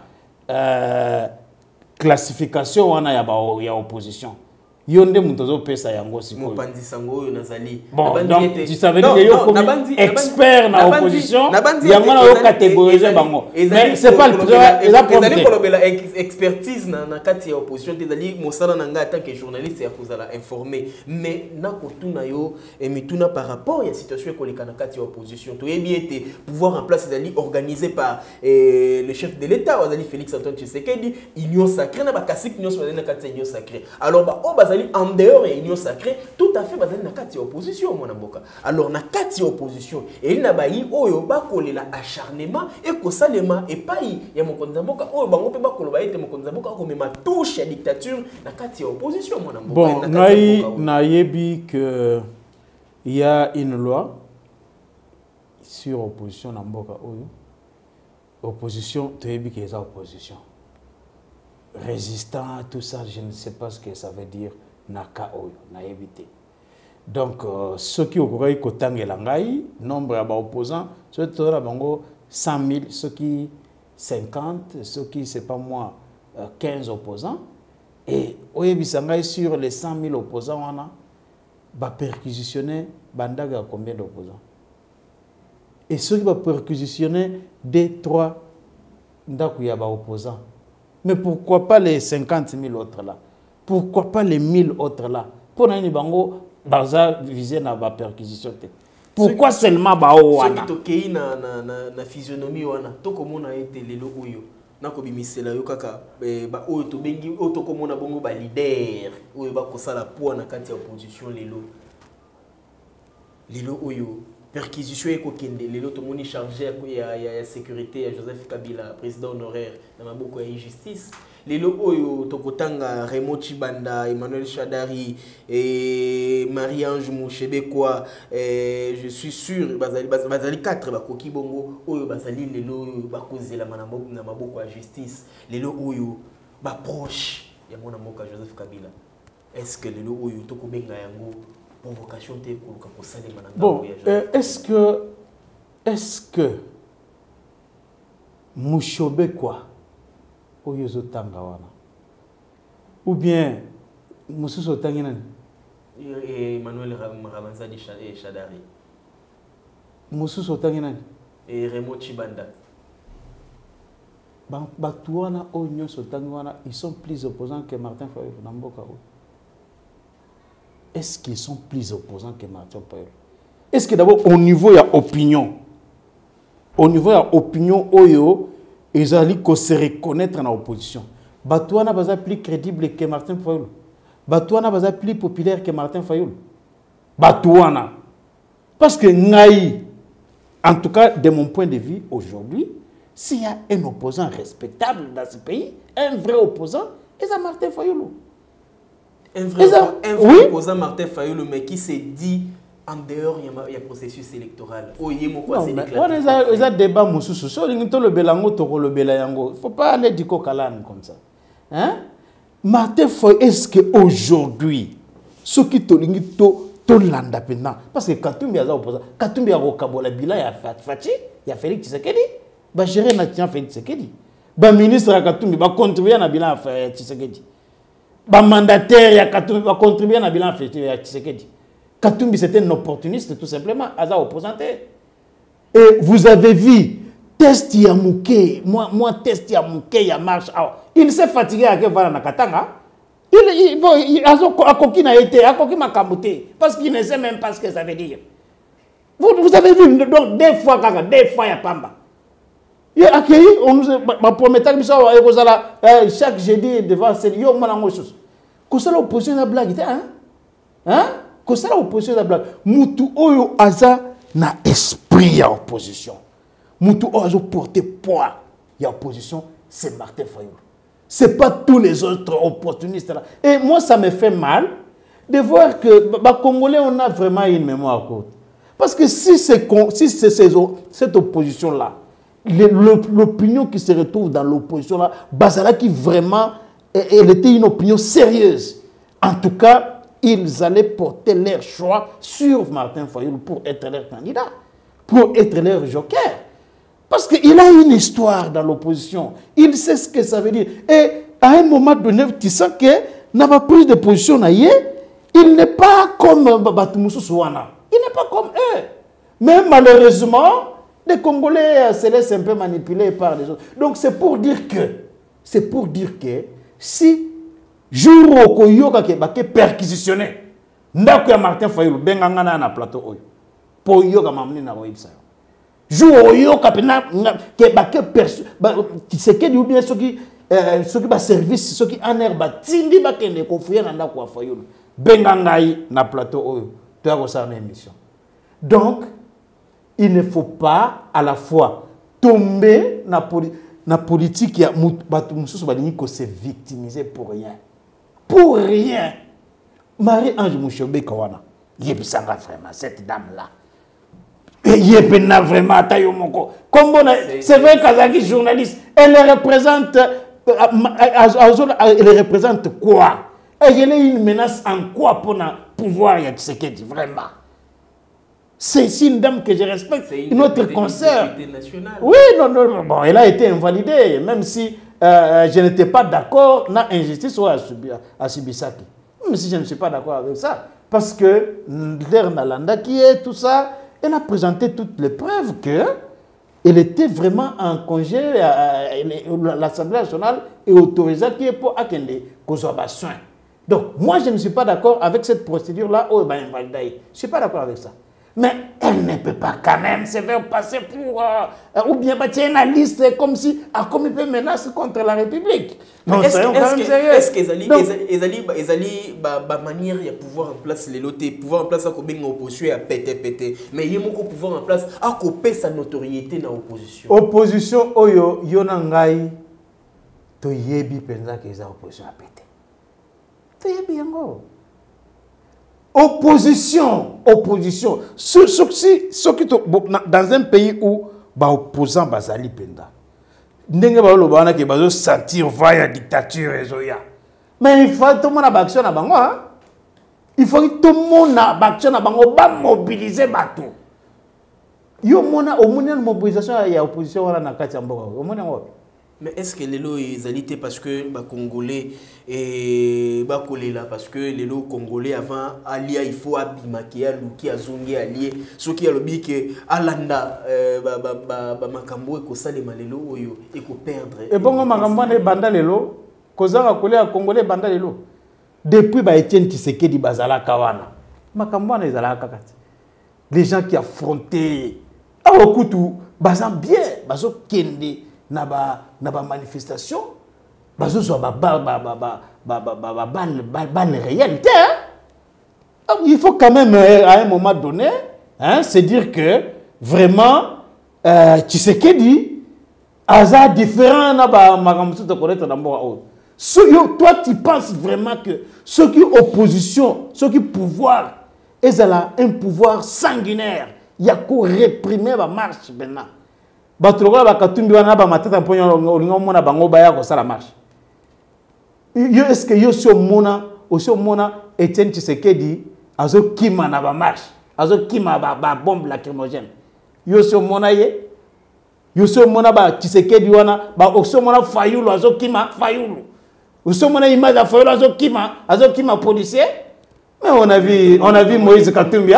classification wana ya opposition. Yonde mutozo pesa yango siko. Mopandi sango yo nazali. Bon, donc tu savais que yo comme expert na opposition, yango na yo catégoriser bango. Mais c'est pas le problème. La expertise na kati ya opposition tezali mosala nanga tant que journaliste ya kozala informé. Mais na kotuna yo emituna par rapport ya situation koleka na kati ya opposition. To yebi été pouvoir en place ezali organisé par le chef de l'État, Félix Antoine Tshisekedi, union sacrée na ba kasik nyonso na kati ya union sacrée. Alors ba bazali en dehors et union sacrée tout à fait bazali na kati opposition mwana mboka. Alors na kati opposition et il na bayi oyo bakolela acharnement et kosalema et pai ya mokonza mboka oyo bango pe bakoloba ete mokonza mboka ko mema touche ya dictature na kati opposition mwana mboka. Bon, nayebi que il y a une loi sur opposition na mboka oyo. Opposition, tu as dit qu'il y a opposition. Résistant, tout ça, je ne sais pas ce que ça veut dire. Naka oyo, na évité. Donc, ceux qui ont eu Kotangelangai, nombre d'opposants, ceux qui ont 100 000, ceux qui 50, ceux qui, c'est pas moi, 15 opposants. Et Oyebisangai, sur les 100 000 opposants, on a perquisitionné Bandaga combien d'opposants? Et ceux qui vont perquisitionner des 3 opposants. Mais pourquoi pas les 50 000 autres là? Pourquoi pas les 1000 autres là? Pour nous, bango baza viser na ba perquisition. Pourquoi seulement bao wana? Ceux qui toquent na physionomie wana, to komona ete lelo oyo. Na ko bimisela yo kaka ba oyo to bengi oyo to komona bongo ba leader oyo ba kosala po na kati ya opposition lelo. Lelo oyo perquisition eko kende lelo to moni chargé ya sécurité ya Joseph Kabila président honoraire na maboko ya justice lelo oyo tokotanga Raymond Chibanda Emmanuel Shadari et Marie-Ange Mouchebekwa je suis sûr bazali 4 bakoki bongo oyo bazali lelo bakozela na maboko ya justice lelo oyo ba proche ya mona mboka Joseph Kabila. Est-ce que lelo oyo tokobenga yango convocation te koluka kosalema na bon, est-ce que Mouchobekwa oyo zotanga wana ou bien mususu otangi nani Emmanuel Ramanzadi Shadari mususu otangi nani et Raymond Chibanda batu wana oyo nyonso otangi wana ils sont plus opposants que Martin Fayulu na mboka oyo. Est-ce qu'ils sont plus opposants que Martin Fayulu? Est-ce que d'abord, au niveau de l'opinion, oyo, ils allaient se reconnaître dans l'opposition. Batouana va être plus crédible que Martin Fayulu. Batouana va être plus populaire que Martin Fayulu. Batouana. Parce que Naï, en tout cas, de mon point de vue, aujourd'hui, s'il y a un opposant respectable dans ce pays, un vrai opposant, c'est Martin Fayulu. Un vrai opposant Martin Fayulu, mais qui s'est dit en dehors il y a processus électoral. Il y a débat il ne faut pas aller du coq-à-l'âne comme ça. Hein? Martin Fayulu, est-ce qu'aujourd'hui, ceux qui te l'anda maintenant, parce que Katumbi a opposant, Katumbi a Rokabola Bila, il y a Fachi, il y a Félix Tshisekedi, il y a gérer Nathan Félix Tshisekedi, le ministre Katumbi va contribuer à Bila Tshisekedi. Le mandataire va contribuer à bilan Tshisekedi. Katumbi, c'était un opportuniste, tout simplement, à opposanté. Et vous avez vu, test Yamouké, moi, test Yamouké, il marche. Il s'est fatigué à Katanga. Il a coquine a été, a coquine m'a camouté, parce qu'il ne sait même pas ce que ça veut dire. Vous avez vu, donc, des fois, il y a Pamba. Il a accueilli, on nous a promis que chaque jeudi devant ces lieux, on a un chose. Que ça l'opposition à blague, hein? Que ça l'opposition à blague. Moutou oyo aza na esprit à opposition. Moutou oyo porté poids à opposition, c'est Martin Fayulu. C'est pas tous les autres opportunistes là. Et moi, ça me fait mal de voir que les Congolais, on a vraiment une mémoire courte. Parce que si c'est cette opposition-là, l'opinion qui se retrouve dans l'opposition là, Bazala qui vraiment, elle était une opinion sérieuse. En tout cas, ils allaient porter leur choix sur Martin Fayulu pour être leur candidat, pour être leur joker. Parce qu'il a une histoire dans l'opposition. Il sait ce que ça veut dire. Et à un moment donné, tu sens que n'a pas prise de position, il n'est pas comme Batumoussou Souana. Il n'est pas comme eux. Mais malheureusement, les Congolais se laissent un peu manipuler par les autres. Donc c'est pour dire que si jour où Koyoka est perquisitionné, ndako ya Martin Fayulu bengangana na plateau oyo pour yoka mamni na roibsa jour où yoka pena ke baké perçu Tshisekedi ou bien ceux qui soki ba service soki aner ba tindi ba kende ko fuya na ndako wa Fayulu benga ngai na plateau oyo to ya ko sa na émission. Donc il ne faut pas à la fois tomber na politique ya batu mususu balingi ko se victimiser pour rien. Pour rien. Marie-Ange Mouchobe Kawana, yebisanga vraiment cette dame là. Yebena vraiment tayo moko. Comme c'est vrai qu'Azaki journaliste, elle représente quoi? Elle est une menace en quoi pour le pouvoir ya Tshisekedi vraiment? C'est une dame que je respecte, notre concert. Oui, non, bon, elle a été invalidée, même si je n'étais pas d'accord na injustice à Sibisaki. Même si je ne suis pas d'accord avec ça. Parce que l'air Nalanda qui est tout ça, elle a présenté toutes les preuves qu'elle était vraiment en congé, l'Assemblée nationale est autorisée qui est pour Akende, qu'on soit soin. Donc, moi, je ne suis pas d'accord avec cette procédure-là. Oh, ben, je ne suis pas d'accord avec ça. Mais elle ne peut pas quand même se faire passer pour... ou bien bâtir une liste comme si a commis une menace contre la République. Non, est-ce qu'ils allaient manière de pouvoir en place les lotés, pouvoir en place à combien d'opposition à péter. Mais il y a beaucoup pouvoir en place à couper sa notoriété dans l'opposition. Opposition, oyo, yonangai, to yebi penza que les opposition à péter. To yebi yango. Opposition. Dans un pays où opposant bazali penda. Ndenge ba lobana ke bazo sentir vaya dictature ezoya. Mais il faut tout le monde a action na bango hein. Il faut que tout le monde a action na bango ba mobiliser bato. Yo mona au mona mobilisation ya opposition wala na kati ya mboka. Au mona wapi? Mais est-ce que les lots ils parce que les Congolais et là parce que les lots Congolais avant alia il faut abimakia luki azongi allié ce qui a le bi que alanda makambo e ko salema lelo oyo e ko perdre et bongo makambo ne banda lelo kozanga kolea Congolais banda lelo depuis ba Etienne Tshisekedi bazala kawana makambo na ezala kakati les gens qui affrontaient awokutu bazam bien bazo kende na ba manifestation bazo so ba réalité hein? Il faut quand même à un moment donné hein, se dire que vraiment Tshisekedi aza différent na ba makambo to connaître na mboka o toi tu penses vraiment que ceux qui opposition ceux qui pouvoir ezala un pouvoir sanguinaire ya ko réprimer ba marche maintenant batoloka bakatumbi wana ba matata mponya olinga mona bango baya ko sala marche yo est-ce que yo so mona Etienne Tshisekedi azo kima na ba marche azo kima ba bombe lacrymogène yo so mona ba Tshisekedi wana ba so mona Fayulu azo kima Fayulu so mona image ya Fayulu azo kima policier. Mais on a vu Moïse Katumbi.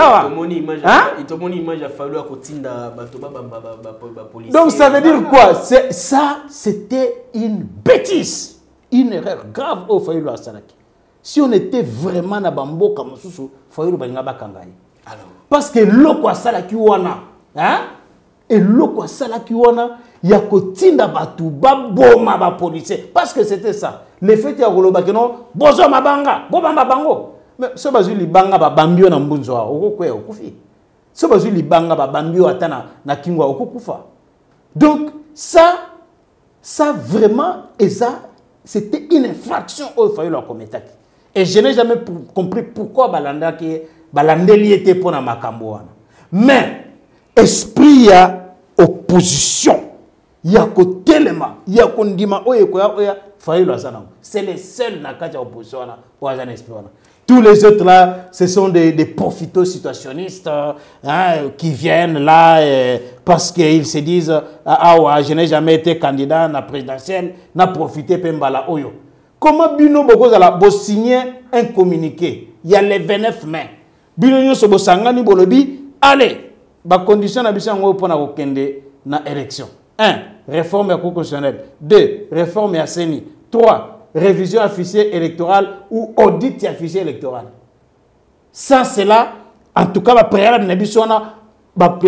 Donc ça veut dire quoi? Ça, c'était une bêtise. Une erreur grave au Fayulu Asalaki. Si on était vraiment na bambo comme Soussou, Fayulu Bangaba Kangai. Parce que l'oko Asalaki wana, hein? Et l'oko Asalaki wana, yakotinda batu, baboma ba policier. Parce que c'était ça. Le fait ya goloba que non, bozo mabanga, bobamba bango. Mais ce bazui libanga ba bambio na mbunzo wa okokwe okufi. Ce bazui libanga ba bambio atana na kingwa okokufa. Donc ça vraiment et ça c'était une infraction au Fayulu Akometaki. Et je n'ai jamais compris pourquoi balandeli était pour na makambo wana. Mais esprit ya opposition ya ko telema ya ko ndima oye ko ya Fayulu Asana. C'est les seuls na kati ya opposition wana pour azana esprit wana. Tous les autres là, ce sont des profitos situationnistes hein, qui viennent là parce qu'ils se disent ah ouais, je n'ai jamais été candidat à la présidentielle, n'a profité pembala oyo. Comment Bino Bokozala bo signer un communiqué? Il y a les 29 mai. Bino Nyoso bo sangani bolobi, allez, ba condition na bisa ngo pona kokende na élection. 1. Réforme constitutionnelle. 2. Réforme ya CENI. 3. Révision à fichier électoral ou audit à fichier électoral. Ça, c'est là, en tout cas, la préalable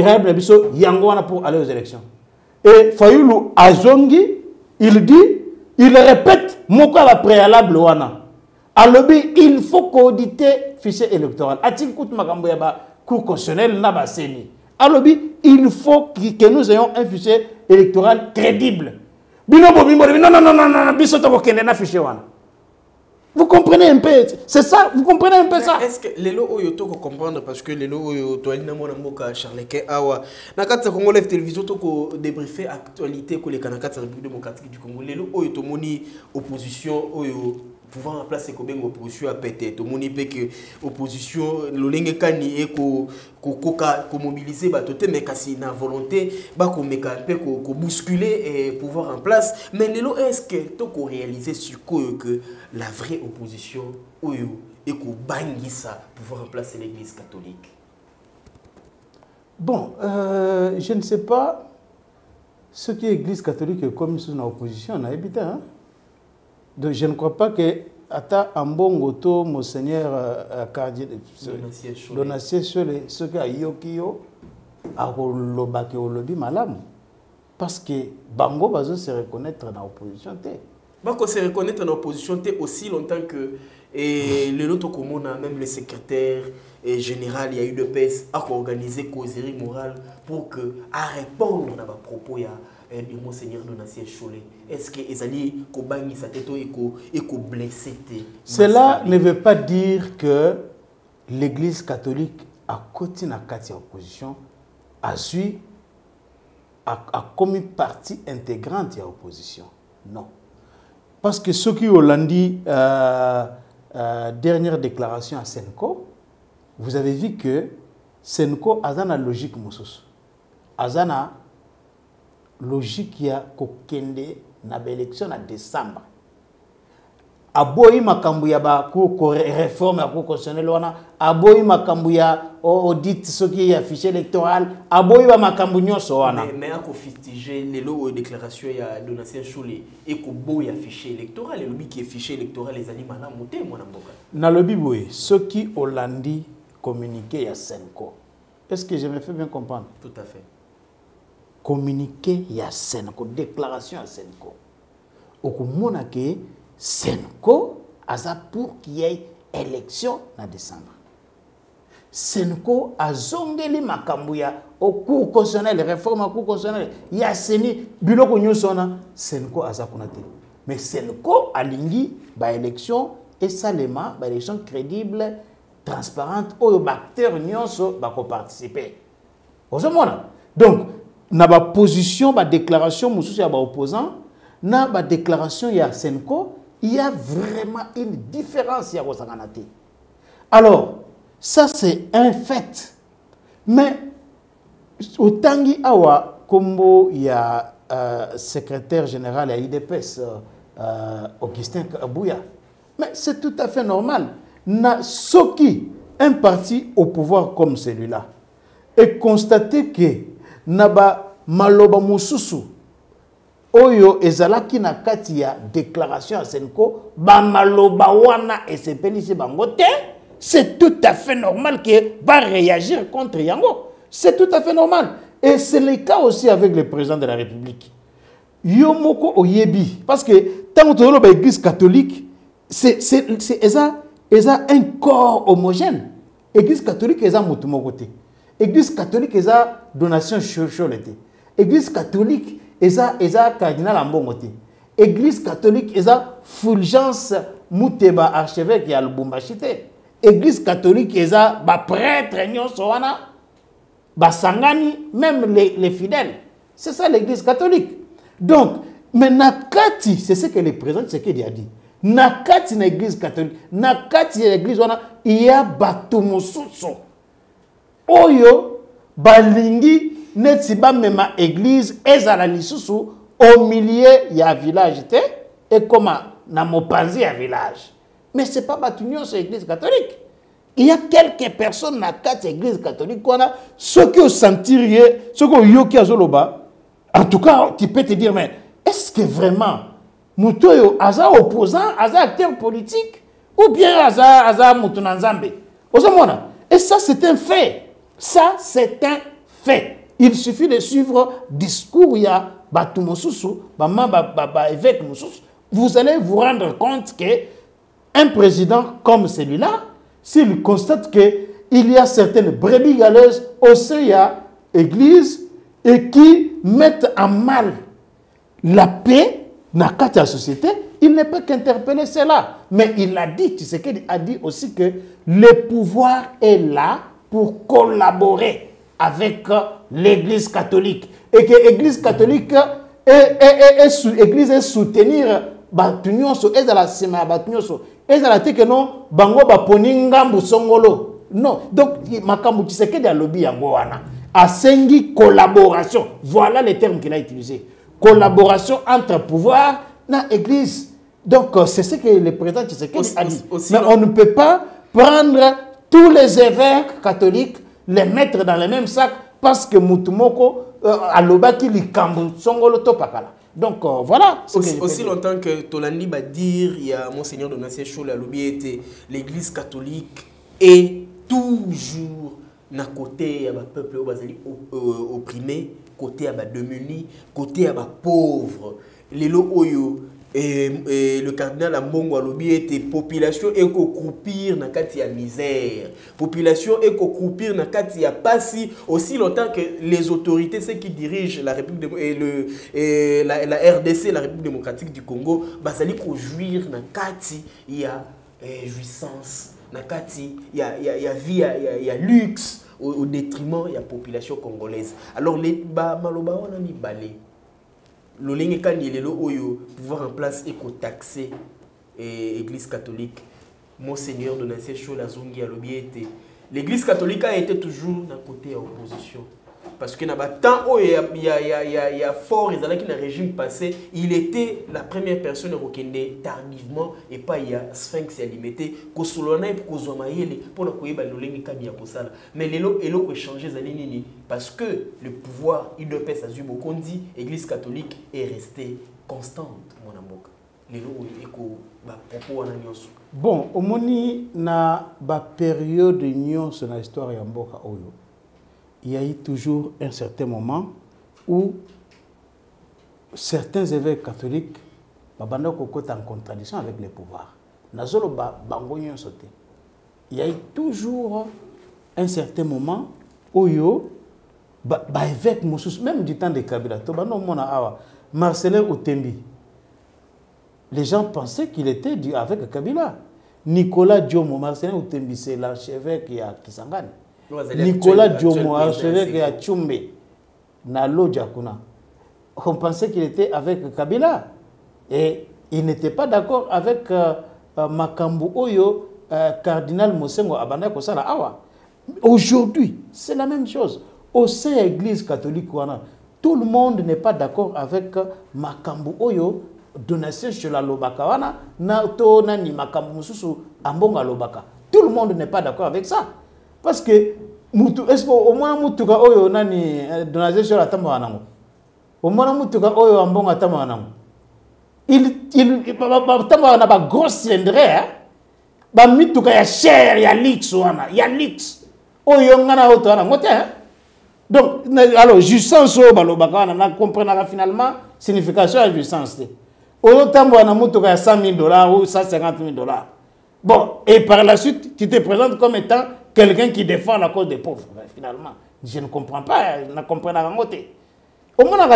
pour aller aux élections. Et Fayulu Azongi, il dit, il répète moko la préalable wana. Alobi, il faut qu'auditer fichier électoral. A-t-il coûte makambo ya ba cour constitutionnelle na ba seni. Alobi, il faut que nous ayons un fichier électoral crédible. Bino bobimbo non, biso to kende na fichier wana. Vous comprenez un peu, c'est ça, vous comprenez un peu ça. Est-ce que les lots oyo comprendre parce que les lots oyo to alina mona mboka Charlequin awa na kati Congo Live Télévision to ko débriefer actualité ko les kanakati République démocratique du Congo les lots oyo to moni opposition oyo pouvoir en place ko bengo opposition a pété to moni pe que opposition lolenge kani e ko mobiliser ba toté mais kasi na volonté ba ko meka pe ko bousculer et pouvoir en place mais les lots est-ce que to ko réaliser sur que la vraie opposition oyo et ko bangisa pouvoir remplacer l'église catholique. Bon, je ne sais pas ce qui est l'église catholique comme sous l'opposition on a habité hein. Donc je ne crois pas que ata ambongo to monseigneur Donatien Cholet ce qui a yokio a lobaki olobi malamu parce que bango bazo se reconnaître dans l'opposition té. Bako se reconnaître dans l'opposition té aussi longtemps que et le lot commun même le secrétaire général il y a eu de PES a organisé causerie morale pour que à répondre à vos propos ya du monseigneur Donatien Cholet. Est-ce que ezali ko bangi sa tête et ko blessé té? Cela ne veut pas dire que l'église catholique a côté na kati opposition a su a comme partie intégrante de l'opposition. Non. Parce que ce qui Hollandi dernière déclaration à Senko, vous avez vu que Senko a une logique moussos. Azana logique ya kokende na élection en décembre. Aboyi makambu ya ba ko réforme ya cour constitutionnelle wana, aboyi makambu ya audit soki ya fichier électoral, aboyi ba makambu nyoso wana. Mais a ko fitiger les lots déclaration ya Donatien Cholet et ko boya fichier électoral et lobi qui est fichier électoral les animaux na moté mona mboka. Na lobi boye soki Hollandi communiqué ya Senko. Est-ce que je me fais bien comprendre? Tout à fait. Communiqué ya Senko, déclaration ya Senko. Okomona ke Senko aza pour qu'il y ait élection en décembre. Senko a zongeli makambuya au cours constitutionnel, réforme au cours constitutionnel. Ya seni biloko nyosona Senko aza kunate. Mais Senko a lingi ba élection et salema ba élection crédible, transparente au acteur nyonso ba ko participer. Ozomona. Donc na ba position ba déclaration mususu ya ba opposant na ba déclaration ya Senko il y a vraiment une différence ya Rosanganate. Alors, ça c'est un fait. Mais au tangi awa kombo il y a secrétaire général à IDPS Augustin Kabouya. Mais c'est tout à fait normal. Na soki un parti au pouvoir comme celui-là et constater que naba maloba mususu oyo ezalaki na kati ya déclaration à Senko ba maloba wana esepelisi bango te, c'est tout à fait normal que va réagir contre yango. C'est tout à fait normal. Et c'est le cas aussi avec le président de la République. Yomoko oyebi parce que tant que l'église catholique c'est un corps homogène. L'église catholique est un mutumo côté. L'église catholique est une donation cholete. L'église catholique eza cardinal ambongote. Église catholique eza Fulgence Muteba archevêque ya Lubumbashi te. Église catholique eza ba prêtre nyonso wana ba sangani même les fidèles. C'est ça l'église catholique. Donc mais nakati c'est ce que le président Tshisekedi a dit. Nakati na église catholique, nakati ya église wana il y a bato mosusu. Oyo balingi neti ba mema église ezala lisusu au milieu ya village te et comme na mopanzi ya village. Mais c'est pas batunyo sur l'église catholique. Il y a quelques personnes na kati église catholique kona ceux qui ont senti ceux qui ont yoki azoloba. En tout cas, tu peux te dire mais est-ce que vraiment mutoyo aza opposant, aza acteur politique ou bien aza mutunanzambe? Ozomona. Et ça c'est un fait. Ça c'est un fait. Il suffit de suivre le discours, il y a Batou Moussousou, évêque Moussousou. vous allez vous rendre compte que un président comme celui-là, s'il constate qu'il y a certaines brebis galeuses au sein de l'église et qui mettent en mal la paix dans la société, il ne peut qu'interpeller cela. Mais il a dit, tu sais qu'il a dit aussi que le pouvoir est là pour collaborer avec l'église catholique. Et que l'église catholique est soutenir et dans la sema et dans la que non bango baponi ngambu songolo non donc makambu tu sais que dans lobby yango wana asengi collaboration, voilà les termes qu'il a utilisé, collaboration entre pouvoir et église. Donc c'est ce que le président Tshisekedi a dit. Mais on ne peut pas prendre tous les évêques catholiques, les mettre dans le même sac parce que Mutumoko a lobaki likambu songolo topakala. Donc voilà. Aussi longtemps que Tolani va dire, il y a Monseigneur Donatien Choul à l'obéité, l'église catholique est toujours na côté du peuple opprimé, côté des démunis, côté des pauvres. Les oyo et le cardinal Ambongo a l'obéité, population est croupir na kati ya misère, population est croupir na kati ya passi, aussi longtemps que les autorités, ceux qui dirigent la République la RDC, la République démocratique du Congo, basali ko jouir na kati ya jouissance, na kati ya vie, ya luxe au détriment de la population congolaise. Alors les maloba on a mis balé. L'olenge kandi lelo oyo pouvoir en place éco-taxé église catholique. Monseigneur Donatien Choul azongi a l'obéité. L'église catholique a été toujours d'un côté à opposition. Parce que dans le temps où il y a fort, dans le régime passé, il était la première personne qui a tardivement et pas il y a sphinx limité. Pour mais les lots ont changé parce que le pouvoir, il doit passer à Zubokondi, l'église catholique est restée constante. Bon, au moni na ba période d'union sur l'histoire de Mboka Oyo. Il y a eu toujours un certain moment où certains évêques catholiques sont en contradiction avec le pouvoir. Il y a eu toujours un certain moment où évêque même du temps de Kabila, Marcelin Outembi, les gens pensaient qu'il était avec Kabila. Nicolas Diomo, Marcelin Outembi, c'est l'archevêque qui a Kisangani. Nicolas Diomo, archevêque à Tchumbe, Nalo Djakuna. On pensait qu'il était avec Kabila. Et il n'était pas d'accord avec Makambu Oyo, cardinal Mosengo Abanda Kosala Awa. Aujourd'hui, c'est la même chose. Au sein de l'église catholique, tout le monde n'est pas d'accord avec Makambu Oyo, Donatien Choul Lobaka wana, na to nani Makambu Mususu Ambonga Lobaka. Tout le monde n'est pas d'accord avec ça. Parce que, est-ce qu'au moins, Moutuka Oyo nani Donatien Choul Atamba Anango? Au moins, Moutuka Oyo Ambonga Atamba Anango. Il a pas gros cylindrée, ba mituka ya cher, ya lix wana, ya lix. Oyo ngana auto wana ngote hein. Donc alors jouissance o balobaka wana na comprendre finalement signification de jouissance. Oyo tambo na mutuka ya $100,000 ou $150,000. Bon, et par la suite, tu te présentes comme étant quelqu'un qui défend la cause des pauvres. Mais finalement, je ne comprends pas, je ne comprends pas. Au moins,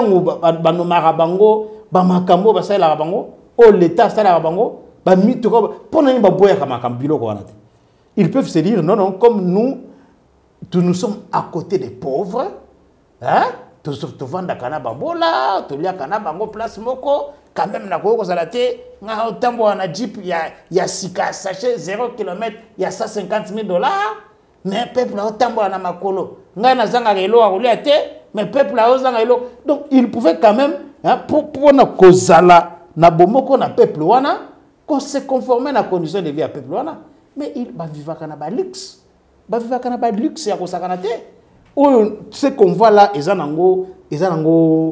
ils peuvent se dire, non, non, comme nous sommes à côté des pauvres, hein? Tu vends la canababola, tu lis canabango place moko, quand même, na ko salate, na tambo na jeep, il y a 6 sachets 0 km, il y a $150,000. Mais peuple na tambo na makolo, nga na zanga elo a rouler te, mais peuple na zanga elo. Donc il pouvait quand même pour na kozala na bomoko na peuple wana, qu'on se conformer na condition de vie à peuple wana, mais il va vivre kana ba luxe. Ba vivre kana ba luxe ya kosakana te. Ce qu'on voit là, ils ont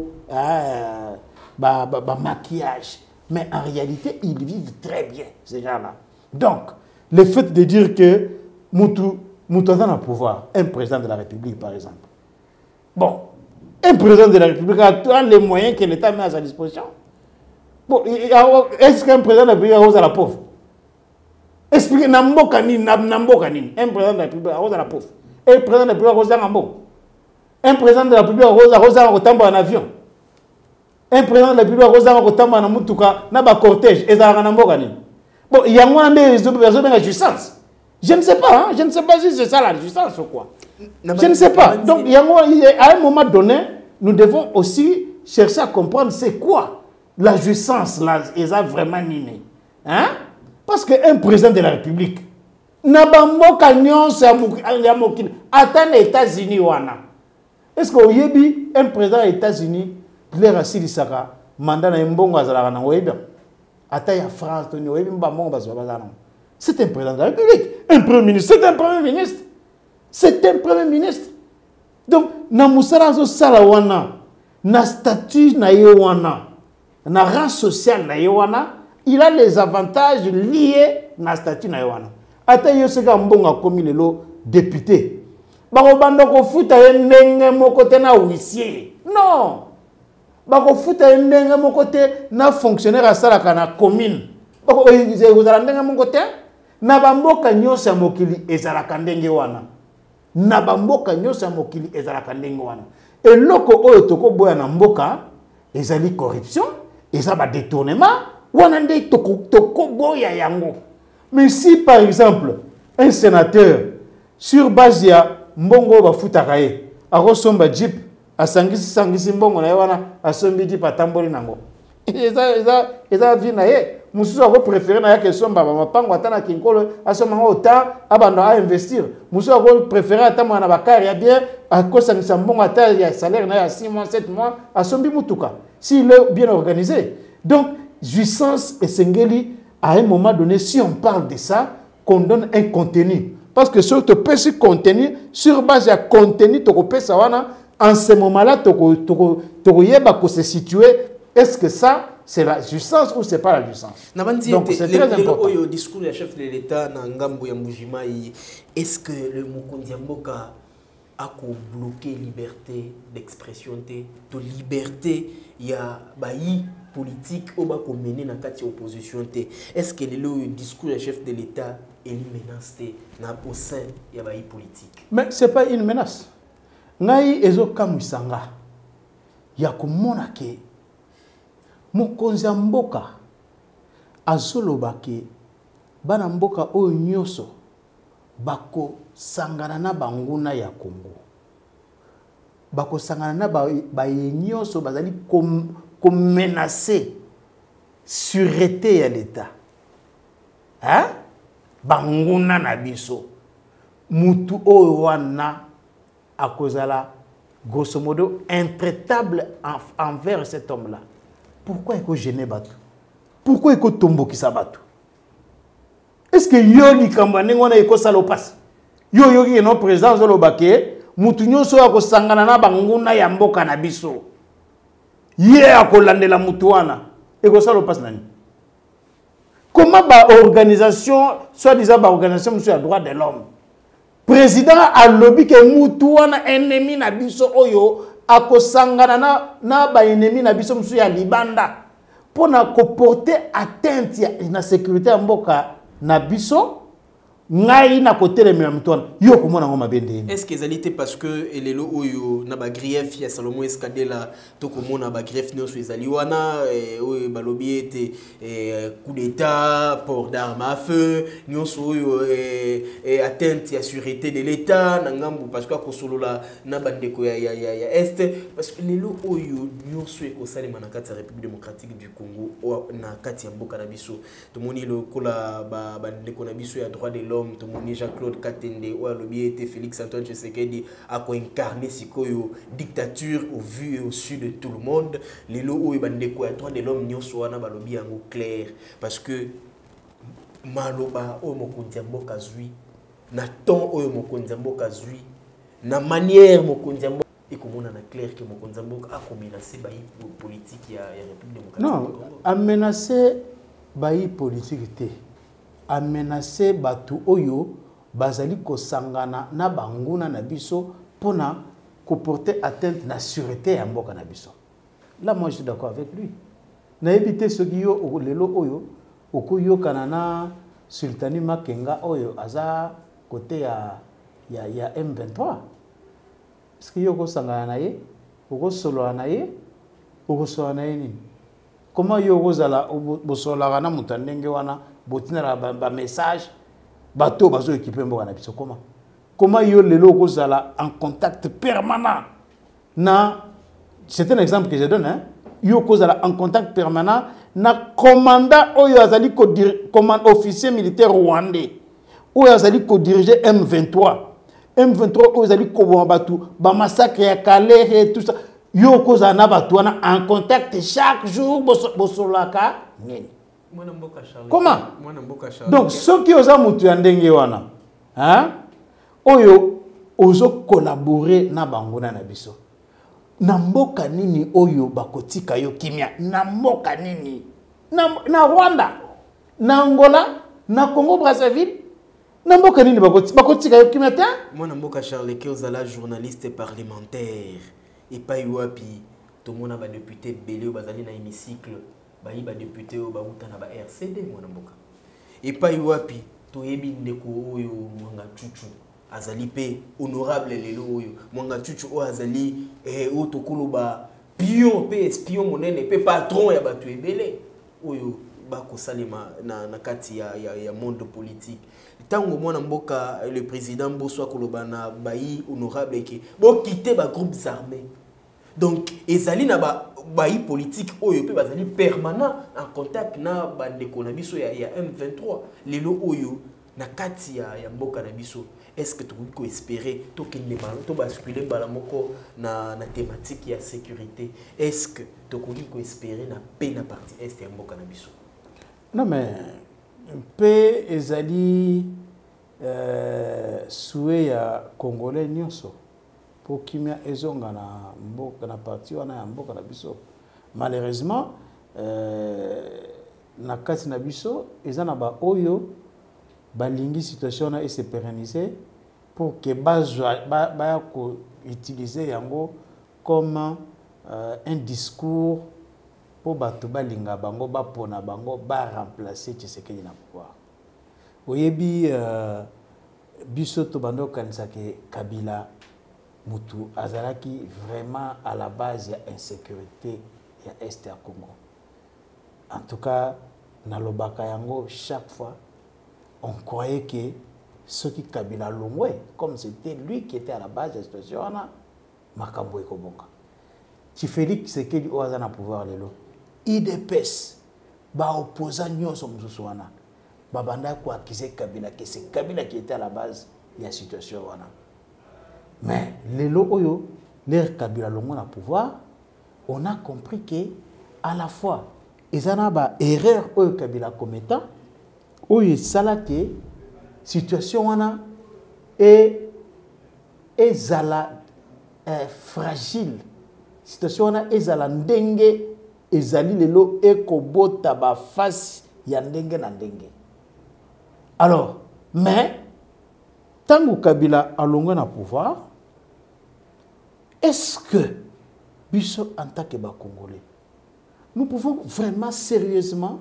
maquillage. Mais en réalité, ils vivent très bien, ces gens-là. Donc, le fait de dire que Moutou a un pouvoir, un président de la République, par exemple. Bon, un président de la République a tous les moyens que l'État met à sa disposition. Bon, est-ce qu'un président de la République arrose à la pauvre? Expliquez, Namboka ni, un président de la République arrose à la pauvre. Et le président de la République arrose à Nambo. Un président de la République arrose à Rotambo en avion. Un président de la République arrose à Rotambo en Moutuka, n'a pas cortège, et ça a Namboka ni. Bon, il y a moins de personnes de la justice. Je ne sais pas, hein? Je ne sais pas si c'est ça la justice ou quoi. Je ne sais pas. Donc, à un moment donné, nous devons aussi chercher à comprendre c'est quoi la jouissance là, ils ont vraiment niné. Hein? Parce qu'un président de la République n'a pas atteint les États-Unis. Est-ce que un président des États-Unis, l'air assis du Saka, mandat na mbongo azalaka na weba. Atteint la France, c'est un président de la République. Un premier ministre, c'est un premier ministre. C'est un premier ministre. Donc, na musala zo sala wana, na statut na yewana. Na race sociale na yewana, il a les avantages liés na statut na yewana. Ata yo seka mbonga komi lelo député. Bako bando ko futa ndenge moko te na huissier. Non. Bako futa ndenge moko te na fonctionnaire asalaka na commune. Bako ezala ndenge moko te na bamboka nyosa mokili ezalaka ndenge wana. Na bamboka nyosa mokili ezalaka ndenge wana. Et loko oyo toko boya na mboka ezali corruption. Et ça va détournement. Mais si par exemple un sénateur sur base de mbongo ba futakaye a resomba jeep a sangisi mbongo na wana a sombi jeep atamboli nango. Eza vie na ye mususu a préféré na ya ke somba ba mapango atana kinkolo a soma autant abando a investir. Mususu a préféré atama na bakari ya bien a ko sangisa mbongo ata ya salaire na ya 6 mois 7 mois a sombi mutuka. S'il est bien organisé. Donc, jouissance et sengeli, à un moment donné, si on parle de ça, qu'on donne un contenu. Parce que sur le petit contenu, sur base de contenu, en ce moment-là, tu se situer. Est-ce que ça, c'est la jouissance ou c'est pas la jouissance? Donc, c'est très important. Le discours du chef de l'État, est-ce que le Mukondiamboka a bloqué liberté d'expression, de liberté, il y a politique au bas mené dans la opposition. Est-ce que le discours du chef de l'État est une menace au sein de la politique? Mais ce n'est pas une menace. Ngai ezo kamusanga ya komona ke mokonzi mboka azoloba ke bana mboka oyo nyoso bako sangana na banguna ya Congo. Bako sangana na ba nyoso bazali menacer sûreté à l'État. Hein? Banguna na biso. Mutu oyo wana akozala grosso modo intraitable envers cet homme-là. Pourquoi il faut gêner Batou? Pourquoi il faut tomber qui s'abattu? Est-ce que yo ni kambane ngona iko salopas? Yo ki no président zo lobake, mutu nyoso akosangana na banguna ya mboka na biso. Ye akolandela mutu wana iko salopas nani? Comment ba organisation, soit-disant ba organisation sur les droits de l'homme, président a lobby que mutu wana ennemi na biso oyo akosangana na ba ennemi na biso musu ya libanda pour na ko porter atteinte ya na sécurité ya mboka na biso ngai na côté le mutwana yo komona ngoma bende. Est-ce que ezalité parce que elelo oyo na ba grief ya Salomon Escadela to komona ba grief no so ezali wana oyo balobi ete coup d'état, port d'armes à feu, nyonso oyo atteinte ya sûreté de l'état na ngambu parce que akosolola na bandeko ya est parce que lelo oyo nyonso ekosalema na kati ya République démocratique du Congo na kati ya mboka na biso to moni le kola ba bandeko na biso ya droit de l'homme tout mon Jean-Claude Katende ou alobi était Félix Antoine Tshisekedi a incarné sikoyo dictature au vu et au su de tout le monde les lo oyo bandeko ya droit de l'homme nyonso wana balobi yango clair parce que maloba oyo mokonzi mboka zui na ton oyo mokonzi mboka zui na manière mokonzi mboka ekomona na clair que mokonzi mboka a menacé ba politique ya République démocratique. Non, a menacé ba politique té. A menacé batu oyo bazali ko sangana na banguna na biso pona ko porter atteinte na sûreté ya mboka na biso. Là moi je suis d'accord avec lui. na éviter ce qui yo lelo oyo okuyo kanana Sultani Makenga oyo aza côté ya M23 est-ce que yo ko sangana na ye oko solo na ye oko solo na ye ni comment yo kozala bosola kana mutandenge wana botina ba message bateau bazo équiper mboka na biso comment yo lelo kozala en contact permanent na c'est un exemple que je donne hein yo kozala en contact permanent na commandant oyo azali ko commandant officier militaire rwandais oyo azali ko diriger M23 oyo azali ko bomba batu ba massacre ya Calais tout ça yo kozala na batu wana en contact chaque jour bosolaka nini comment donc ceux qui osa mutu ya ndenge wana hein oyo ozo collaborer na bangona na biso na mboka nini oyo bakotika yo kimia na mboka nini na Rwanda na Angola na Congo Brazzaville na mboka nini bakotika yo kimia ta moi na mboka Charles ke ozala journaliste parlementaire et pas wapi tout le monde a député belé bazali na hémicycle ba député o ba uta na ba RCD moi na mboka et pas wapi to yebi ndeko oyo mwanga chuchu azali pe honorable lelo oyo mwanga chuchu o azali o tokoloba pion pe espion monene pe patron ya batu ebele oyo bako salema na kati ya monde politique tango mwana mboka le président Boswa koloba na bayi honorable ke bo quitter ba groupes armés donc ezali na bayi politique oyo pe bazali permanent en contact na bandeko na biso ya M23 lelo oyo na kati ya mboka na biso. Est-ce que tu peux espérer to basculer balamoko na thématique ya sécurité? Est-ce que tu peux espérer na paix na partie est ya mboka na biso? Non mais paix ezali souhait ya congolais nyonso pour kimia ezonga na mboka na partie wana ya mboka na biso. Malheureusement na kati na biso ezana ba oyo balingi situation et se pérenniser pour que ba utiliser yango comme un discours pour bato balinga bango ba pona bango ba remplacer Tshisekedi na pouvoir. Oyebi biso to bando kanisa ke Kabila mutu azalaki vraiment à la base ya insécurité ya est ya Congo. En tout cas na lobaka yango chaque fois on croyait que ceux qui Kabila Longwe, comme c'était lui qui était à la base de la situation, Makambo Ekobonga. Tshisekedi Tshisekedi Oazana pouvoir lelo. IDPS, ba opposant nyonso mzusuana. Babanda ko accuser Kabila que c'est Kabila qui était à la base de la situation wana. Mais lelo oyo, l'air Kabila Longwe na pouvoir, on a compris que à la fois ezana ba erreur oyo Kabila commettant oyo salake situation wana et ezala fragile situation wana ezala ndenge ezali lelo ekobota ba face ya ndenge na ndenge. Alors mais tango Kabila alongo na pouvoir, est-ce que biso en tant que ba Congolais nous pouvons vraiment sérieusement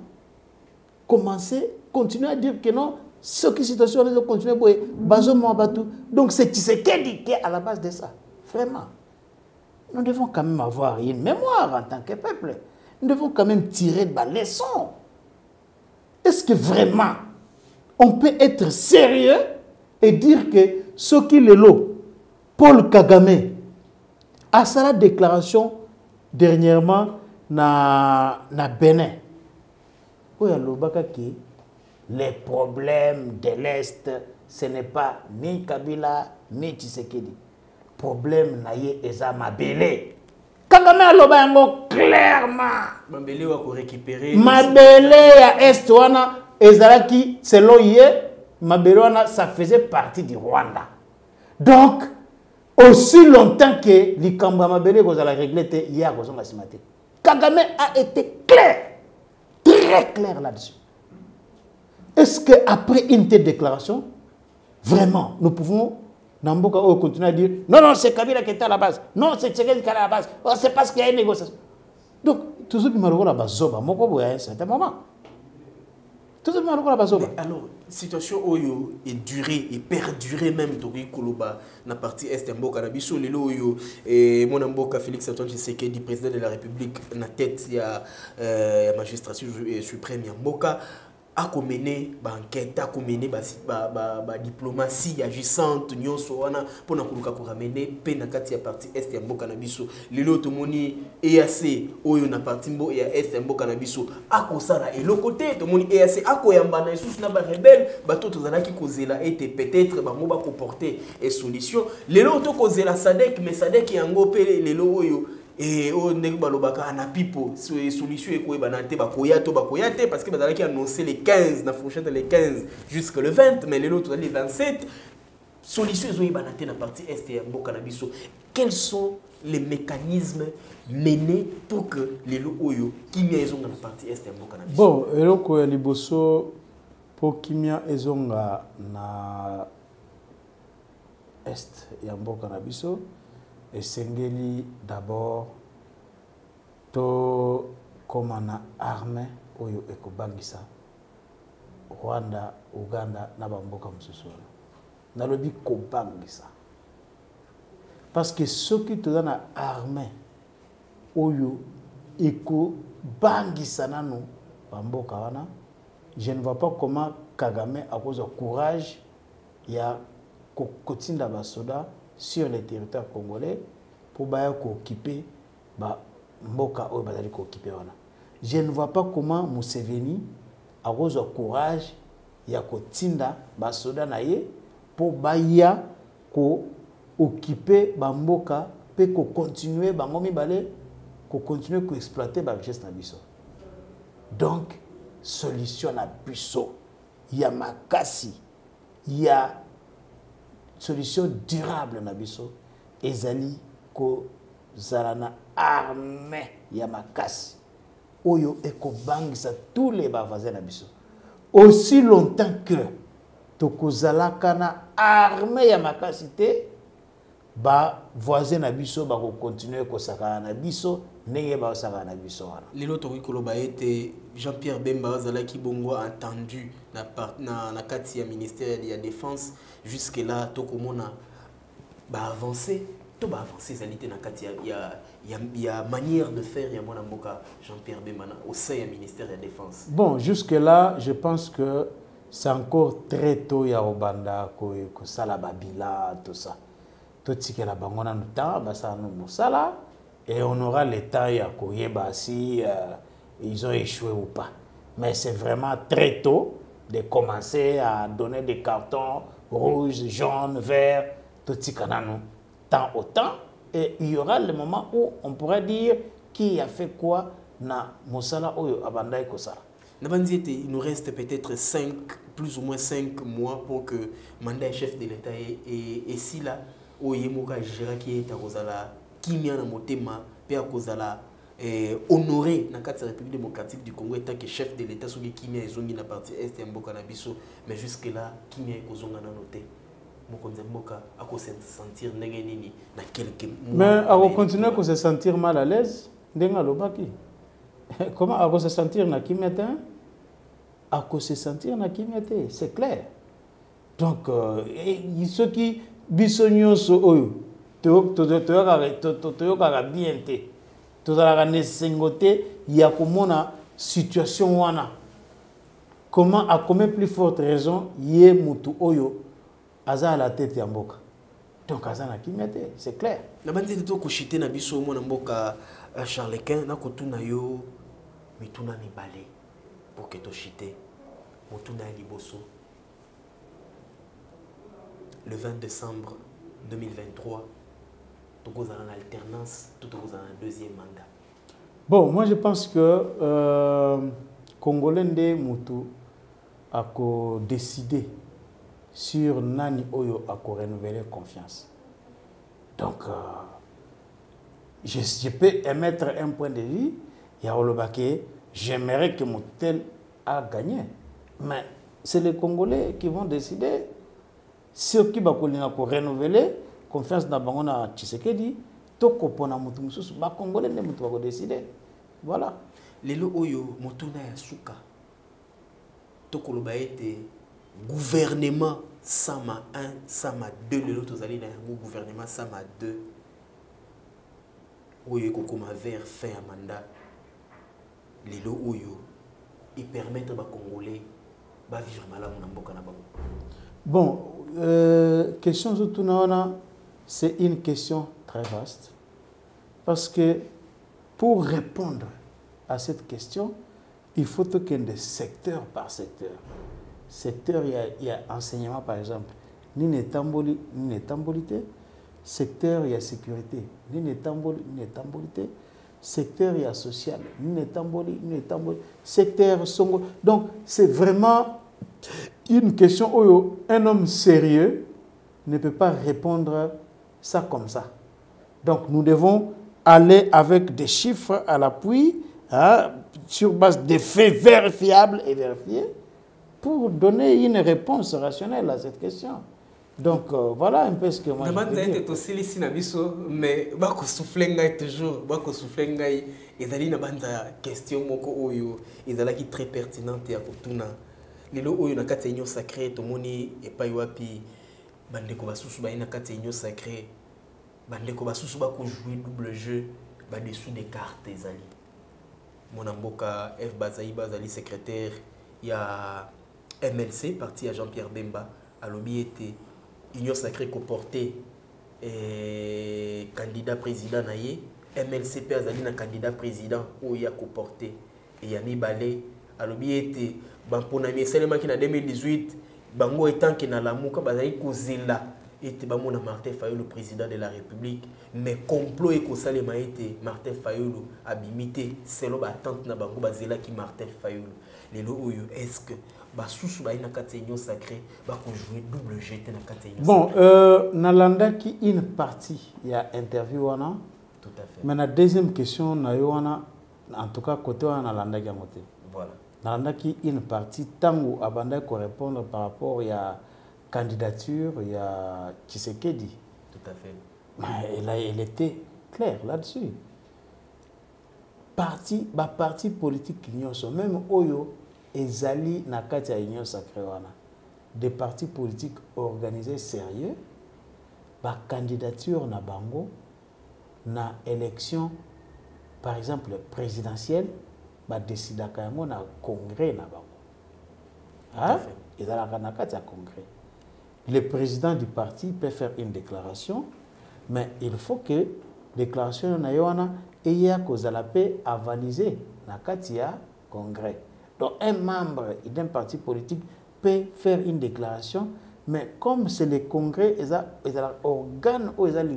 continuer à dire que non, ce qui situation là continuer pour donc c'est Tshisekedi qui est à la base de ça. Vraiment. Nous devons quand même avoir une mémoire en tant que peuple. Nous devons quand même tirer de la leçon. Est-ce que vraiment on peut être sérieux et dire que ce qui est l'eau, Paul Kagame, a sa déclaration dernièrement na Bénin. Où il y a les problèmes de l'Est, ce n'est pas ni Kabila ni Tshisekedi. Problème naye eza mabele. Kagame aloba yango clairement. Mabele wa ko récupérer. Mabele ya Est wana ezalaki selon ye, mabele wana ça faisait partie du Rwanda. Donc aussi longtemps que likamba mabele kozala réglé te ya kozonga simate. Kagame a été clair. Très clair là-dessus. Est-ce qu'après une telle déclaration, vraiment, nous pouvons, Namboka, continuer à dire non, non, c'est Kabila qui était à la base. Non, c'est Tshisekedi qui est à la base. Oh, c'est parce qu'il y a une négociation. Donc, tout ce qui m'a regardé bazoba moko boya un certain moment tout ce qui m'a regardé bazoba. Alors situation oyo est durée et perdurée même toki koloba na partie est mboka na biso lelo oyo et mon mboka Félix Antoine Tshisekedi président de la République na tête ya magistrature suprême ya mboka a mené ba enquête a mené ba diplomatie agissante nyonso wana pona kuluka ko ramener pe na kati ya partie est ya mboka na biso lelo tomoni EAC oyo na partie mbo ya est ya mboka na biso akosala et le côté tomoni EAC akoyamba na isusu na ba rebelle bato tozalaki kozela était peut-être ba mo ba comporter et solution lelo to kozela SADC mais SADC yango pe lelo oyo et on ndenge balobaka na pipo solution ekoyeba na te bakoya te parce que bazalaki annoncé les 15 na fourchette les 15 jusqu'à le 20 mais les autres les 27 solution ezoyeba na te na partie est ya mboka na biso. Quels sont les mécanismes menés pour que les oyo kimia ezonga na partie est ya mboka na biso? Bon eloko ya liboso pour kimia ezonga na est ya mboka na biso et Sengeli d'abord to komana armée oyo ekobangisa Rwanda, Uganda na bamboka mosusu na lobi kobangisa parce que ceux qui te donnent armée oyo ekobangisa nano bamboka wana je ne vois pas comment Kagame a cause de courage ya kotinda basoda sur le territoire congolais pour occuper mboka oyo bazali occuper wana. Je ne vois pas comment Museveni a cause de courage ya kotinda basoda na ye pour baya ko occuper mboka pe ko continuer bango mibale ko continuer ko exploiter ba richesse na biso. Donc solution na biso ya makasi ya solution durable na biso ezali ko zalana armée ya makasi oyo ekobangisa tous les voisins na biso aussi longtemps que tokozalaka na armée ya makasi te ba voisins na biso ba ko continuer ko sakana na biso ndenge ba sakana na biso wana lelo to koloba ete Jean-Pierre Bemba Zalaki Bongo a entendu na kati ya ministère de la défense jusque là to komona ba avancer to ba avancer zalité na kati ya manière de faire ya mwana mboka Jean-Pierre Bemba au sein du ministère de la défense. Bon jusque là je pense que c'est encore très tôt ya obanda ko sala babila tout ça tout tikela bango na temps basa no mosala et on aura le temps ya koyeba si ils ont échoué ou pas. Mais c'est vraiment très tôt de commencer à donner des cartons rouges, jaunes, verts, tout ce qu'on a temps au temps. Et il y aura le moment où on pourrait dire qui a fait quoi na Mosala Oyo Abandai Kosala. Il nous reste peut-être plus ou moins 5 mois pour que le mandat chef de l'État et si là, Oyemoka Jiraki est à Rosala, qui m'a motema, Père Kozala. Honoré dans la République démocratique du Congo étant que chef de l'État sur qui m'a zongi na partie est ya mboka na biso mais jusque là qui m'a kozonga na noté mokonza mboka ako se sentir ndenge nini na quelques mois mais ako continuer ko se sentir mal à l'aise ndenga lobaki comment ako se sentir na kimete ako se sentir na kimete c'est clair donc ceux qui bisonyo so oyo to bien te tout à la sengoté il y a comment situation wana comment à combien plus forte raison yé mutu oyo aza à la tête ya mboka donc aza na kimete c'est clair na bandi to ko chiter na biso mona mboka Charlequin na kotuna yo mituna mibale pour que to chiter mutuna liboso le 20 décembre 2023 tout en alternance, tout en deuxième mandat. Bon, moi je pense que Congolais Moutou a décidé sur Nani Oyo a renouveler confiance. Donc, je peux émettre un point de vue. Il y a Olobake, j'aimerais que Moutel a gagné. Mais c'est les Congolais qui vont décider. Ceux qui vont renouveler confiance dans Bangona Tshisekedi, toko pona mutu mususu ba Congolais ne mutu ba décider. Voilà. Lelo oyo motuna ya suka. Tokoloba ete gouvernement Sama 1, Sama 2, lelo tozali na yango gouvernement Sama 2. Oyo kokoma vers fin ya mandat. Lelo oyo ils permettent aux Congolais de vivre malamu na mboka na bango. Bon, question surtout c'est une question très vaste parce que pour répondre à cette question, il faut qu'il y ait des secteurs par secteur. Secteur, il y a enseignement par exemple, ni tambolité. Secteur, il y a sécurité, ni tambolité. Secteur, il y a social, ni tamboli. Secteur, songo. Donc, c'est vraiment une question où un homme sérieux ne peut pas répondre ça comme ça. Donc, nous devons aller avec des chiffres à l'appui, hein, sur base des faits vérifiables et vérifiés, pour donner une réponse rationnelle à cette question. Donc, voilà un peu ce que moi je peux dire. Mais bako souffler ngai toujours, bako souffler ngai ezali na banza question moko oyo ezalaki très pertinente ya kotuna. Lelo oyo na kati ya sacré tomoni epai wapi bandeko basusu ba na kati ya sacré bandeko basusu bako jouer double jeu ba dessous des cartes ezali. Mona mboka F Bazaiba zali secrétaire ya MLC parti à Jean-Pierre Bemba alobi était Union Sacrée comporté candidat président naïe MLCP azali na candidat président où il a comporté et Yami Balé alobi était bampona mi selema ki na 2018 bango étant que na lamuka bazali kozela était bamona Martin Fayulu le président de la République mais complot et kosalema était Martin Fayulu abimité selon attente na bango bazela ki Martin Fayulu lelo oyo est-ce que basusu ba ina kati union sacrée ba ko jouer double GT na kati union bon nalanda ki une partie il y a interview wana tout à fait mais la deuxième question na yo wana en tout cas côté wana nalanda ki ngote voilà nalanda ki une partie tango abanda ko répondre par rapport il y a candidature il y a Tshisekedi tout à fait mais elle était claire là-dessus parti politique nyonso même oyo ezali na kati ya union sacrée wana des partis politiques organisés sérieux ba candidature na bango na élection par exemple présidentielle ba décidaka yango na congrès na bango hein ezalaka na kati ya congrès le président du parti peut faire une déclaration mais il faut que déclaration na wana eya kozala pe avaliser na kati ya congrès. Donc un membre d'un parti politique peut faire une déclaration, mais comme c'est le congrès, il y a un organe où il y a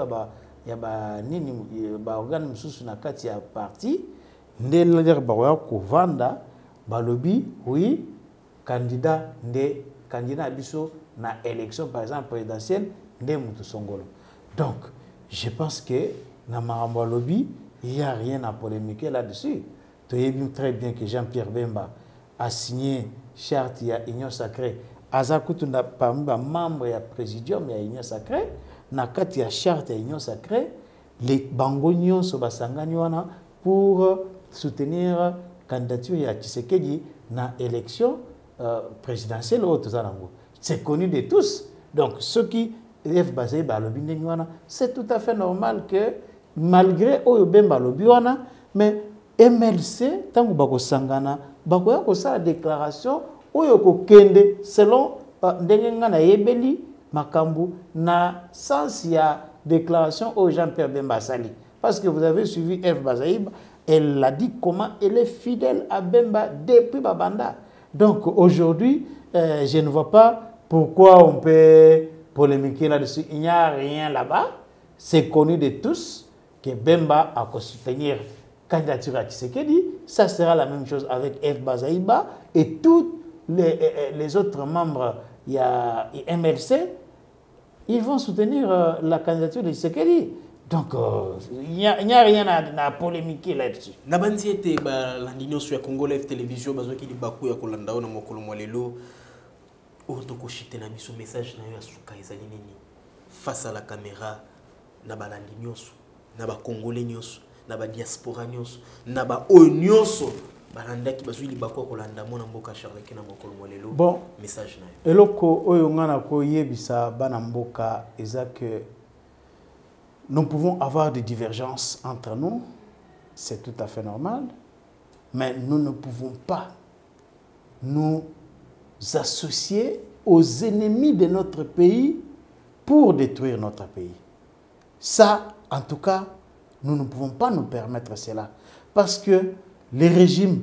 un organe qui est un parti, il y a un balobi, oui, candidat à na élection par exemple présidentielle, donc je pense que dans Maramba Lobby, il n'y a rien à polémiquer là-dessus. Tu sais très bien que Jean-Pierre Bemba a signé charte de l'Union Sacrée. Azakutunda parmi les membres du présidium de l'Union Sacrée, na kati ya charte de l'Union Sacrée, les bangonions sont basanganywana pour soutenir la candidature de Tshisekedi dans l'élection présidentielle. C'est connu de tous. Donc, ceux qui c'est tout à fait normal que malgré Bemba Lobiwana, mais MLC, tant que bako sangana, bako ya kosa déclaration, oyoko kende selon ndengenga na yebeli makambu na sens ya déclaration au Jean-Pierre Bemba Sali. Parce que vous avez suivi F. Bazaïb, elle a dit comment elle est fidèle à Bemba depuis Babanda. Donc aujourd'hui, je ne vois pas pourquoi on peut polémiquer là-dessus. Il n'y a rien là-bas. C'est connu de tous que Bemba a soutenir candidature à Tshisekedi. Ça sera la même chose avec F. Bazaïba et tous les autres membres. Il y a MLC. Ils vont soutenir la candidature de Tshisekedi. Donc, il n'y a rien à polémiquer là-dessus. Nabandi était l'Union sur Congo Live Télévision, qui dit Bakou ya Kolandao na mokolo mwalelo. Otoko chité na biso message na yo asuka ezali nini face à la caméra na balandi nyonso na ba congolais nyonso na ba diaspora nyonso na ba onyoso balanda ki bazwi libako kolanda mona mboka Charles Kena mokolo molelo bon message na eloko oyo ngana ko yebisa bana mboka eza que nous pouvons avoir des divergences entre nous, c'est tout à fait normal, mais nous ne pouvons pas nous associer aux ennemis de notre pays pour détruire notre pays. Ça, en tout cas, nous ne pouvons pas nous permettre cela. Parce que les régimes,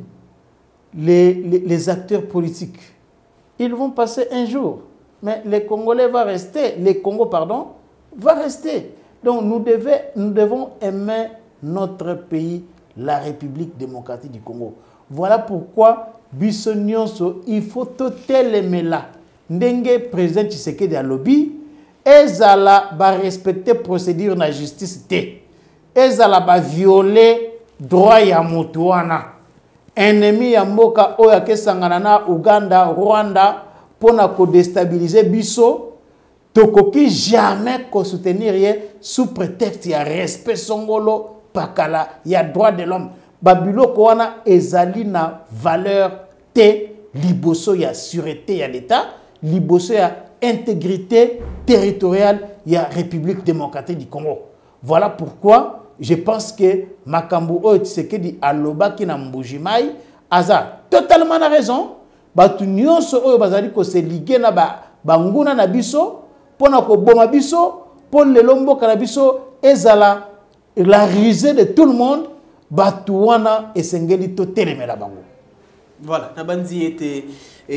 les acteurs politiques, ils vont passer un jour. Mais les Congolais vont rester, les Congos, pardon, vont rester. Donc nous devons aimer notre pays, la République démocratique du Congo. Voilà pourquoi Bissonionso, il faut tout aimer là. Ndenge président Tshisekedi a lobby, ezala ba respecter procédure na justice té. Ezala ba violer droit ya mutu wana. Ennemi ya mboka oyo akesangana na Uganda, Rwanda pona ko déstabiliser biso. Tokoki jamais ko soutenir sous prétexte ya respect songolo pakala ya droit de l'homme. Babiloko wana ezali na valeur te liboso ya sûreté ya l'État, liboso ya intégrité territoriale ya République démocratique du Congo. Voilà pourquoi je pense que Makambu oyo Tshisekedi alobaki na Mbujimai aza totalement na raison. Batu nyonso oyo bazali ko se liguer na banguna na biso pona ko boma biso pour le lombo kanabiso ezala la risée de tout le monde batuwana esengeli to telemela bango. Voilà, nabanzi était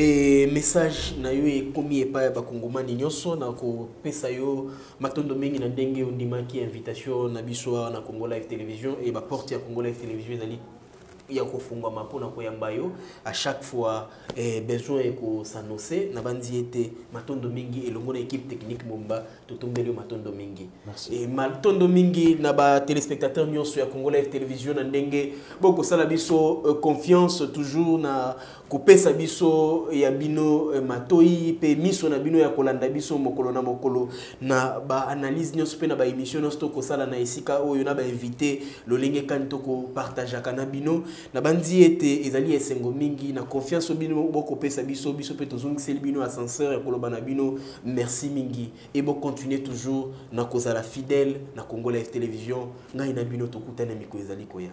message na yo ekomi epa ba kongomani nyonso na ko pesa yo matondo mingi na ndenge ondimaki invitation na biso na Congo Live Télévision et ba porte ya Congo Live Télévision ezali ya kofungwa mapona ko yambayo à chaque fois besoin ko s'annoncer na bandi était matondo mingi elongo na équipe technique momba totombeli matondo mingi et matondo mingi na ba téléspectateurs nyonso ya Congo Live Télévision na ndenge boko sala biso confiance toujours na kopesa biso ya bino matoi pe miso na bino ya kolanda biso mokolo na mokolo na ba analyse nyonso pe na ba émission nyonso ko sala na esika oyo na ba invité lolenge kanto ko partager kana bino na bandi ete ezali esengo mingi na confiance bino boko pesa biso biso pe tozongiseli bino ascenseur ya koloba na bino merci mingi et bo continuer toujours na kozala fidèle na Congo Live Télévision ngai na bino tokutana miko ezali koya.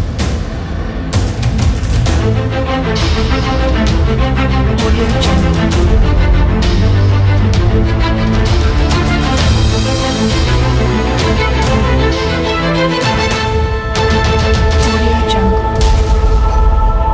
Audio Jungle.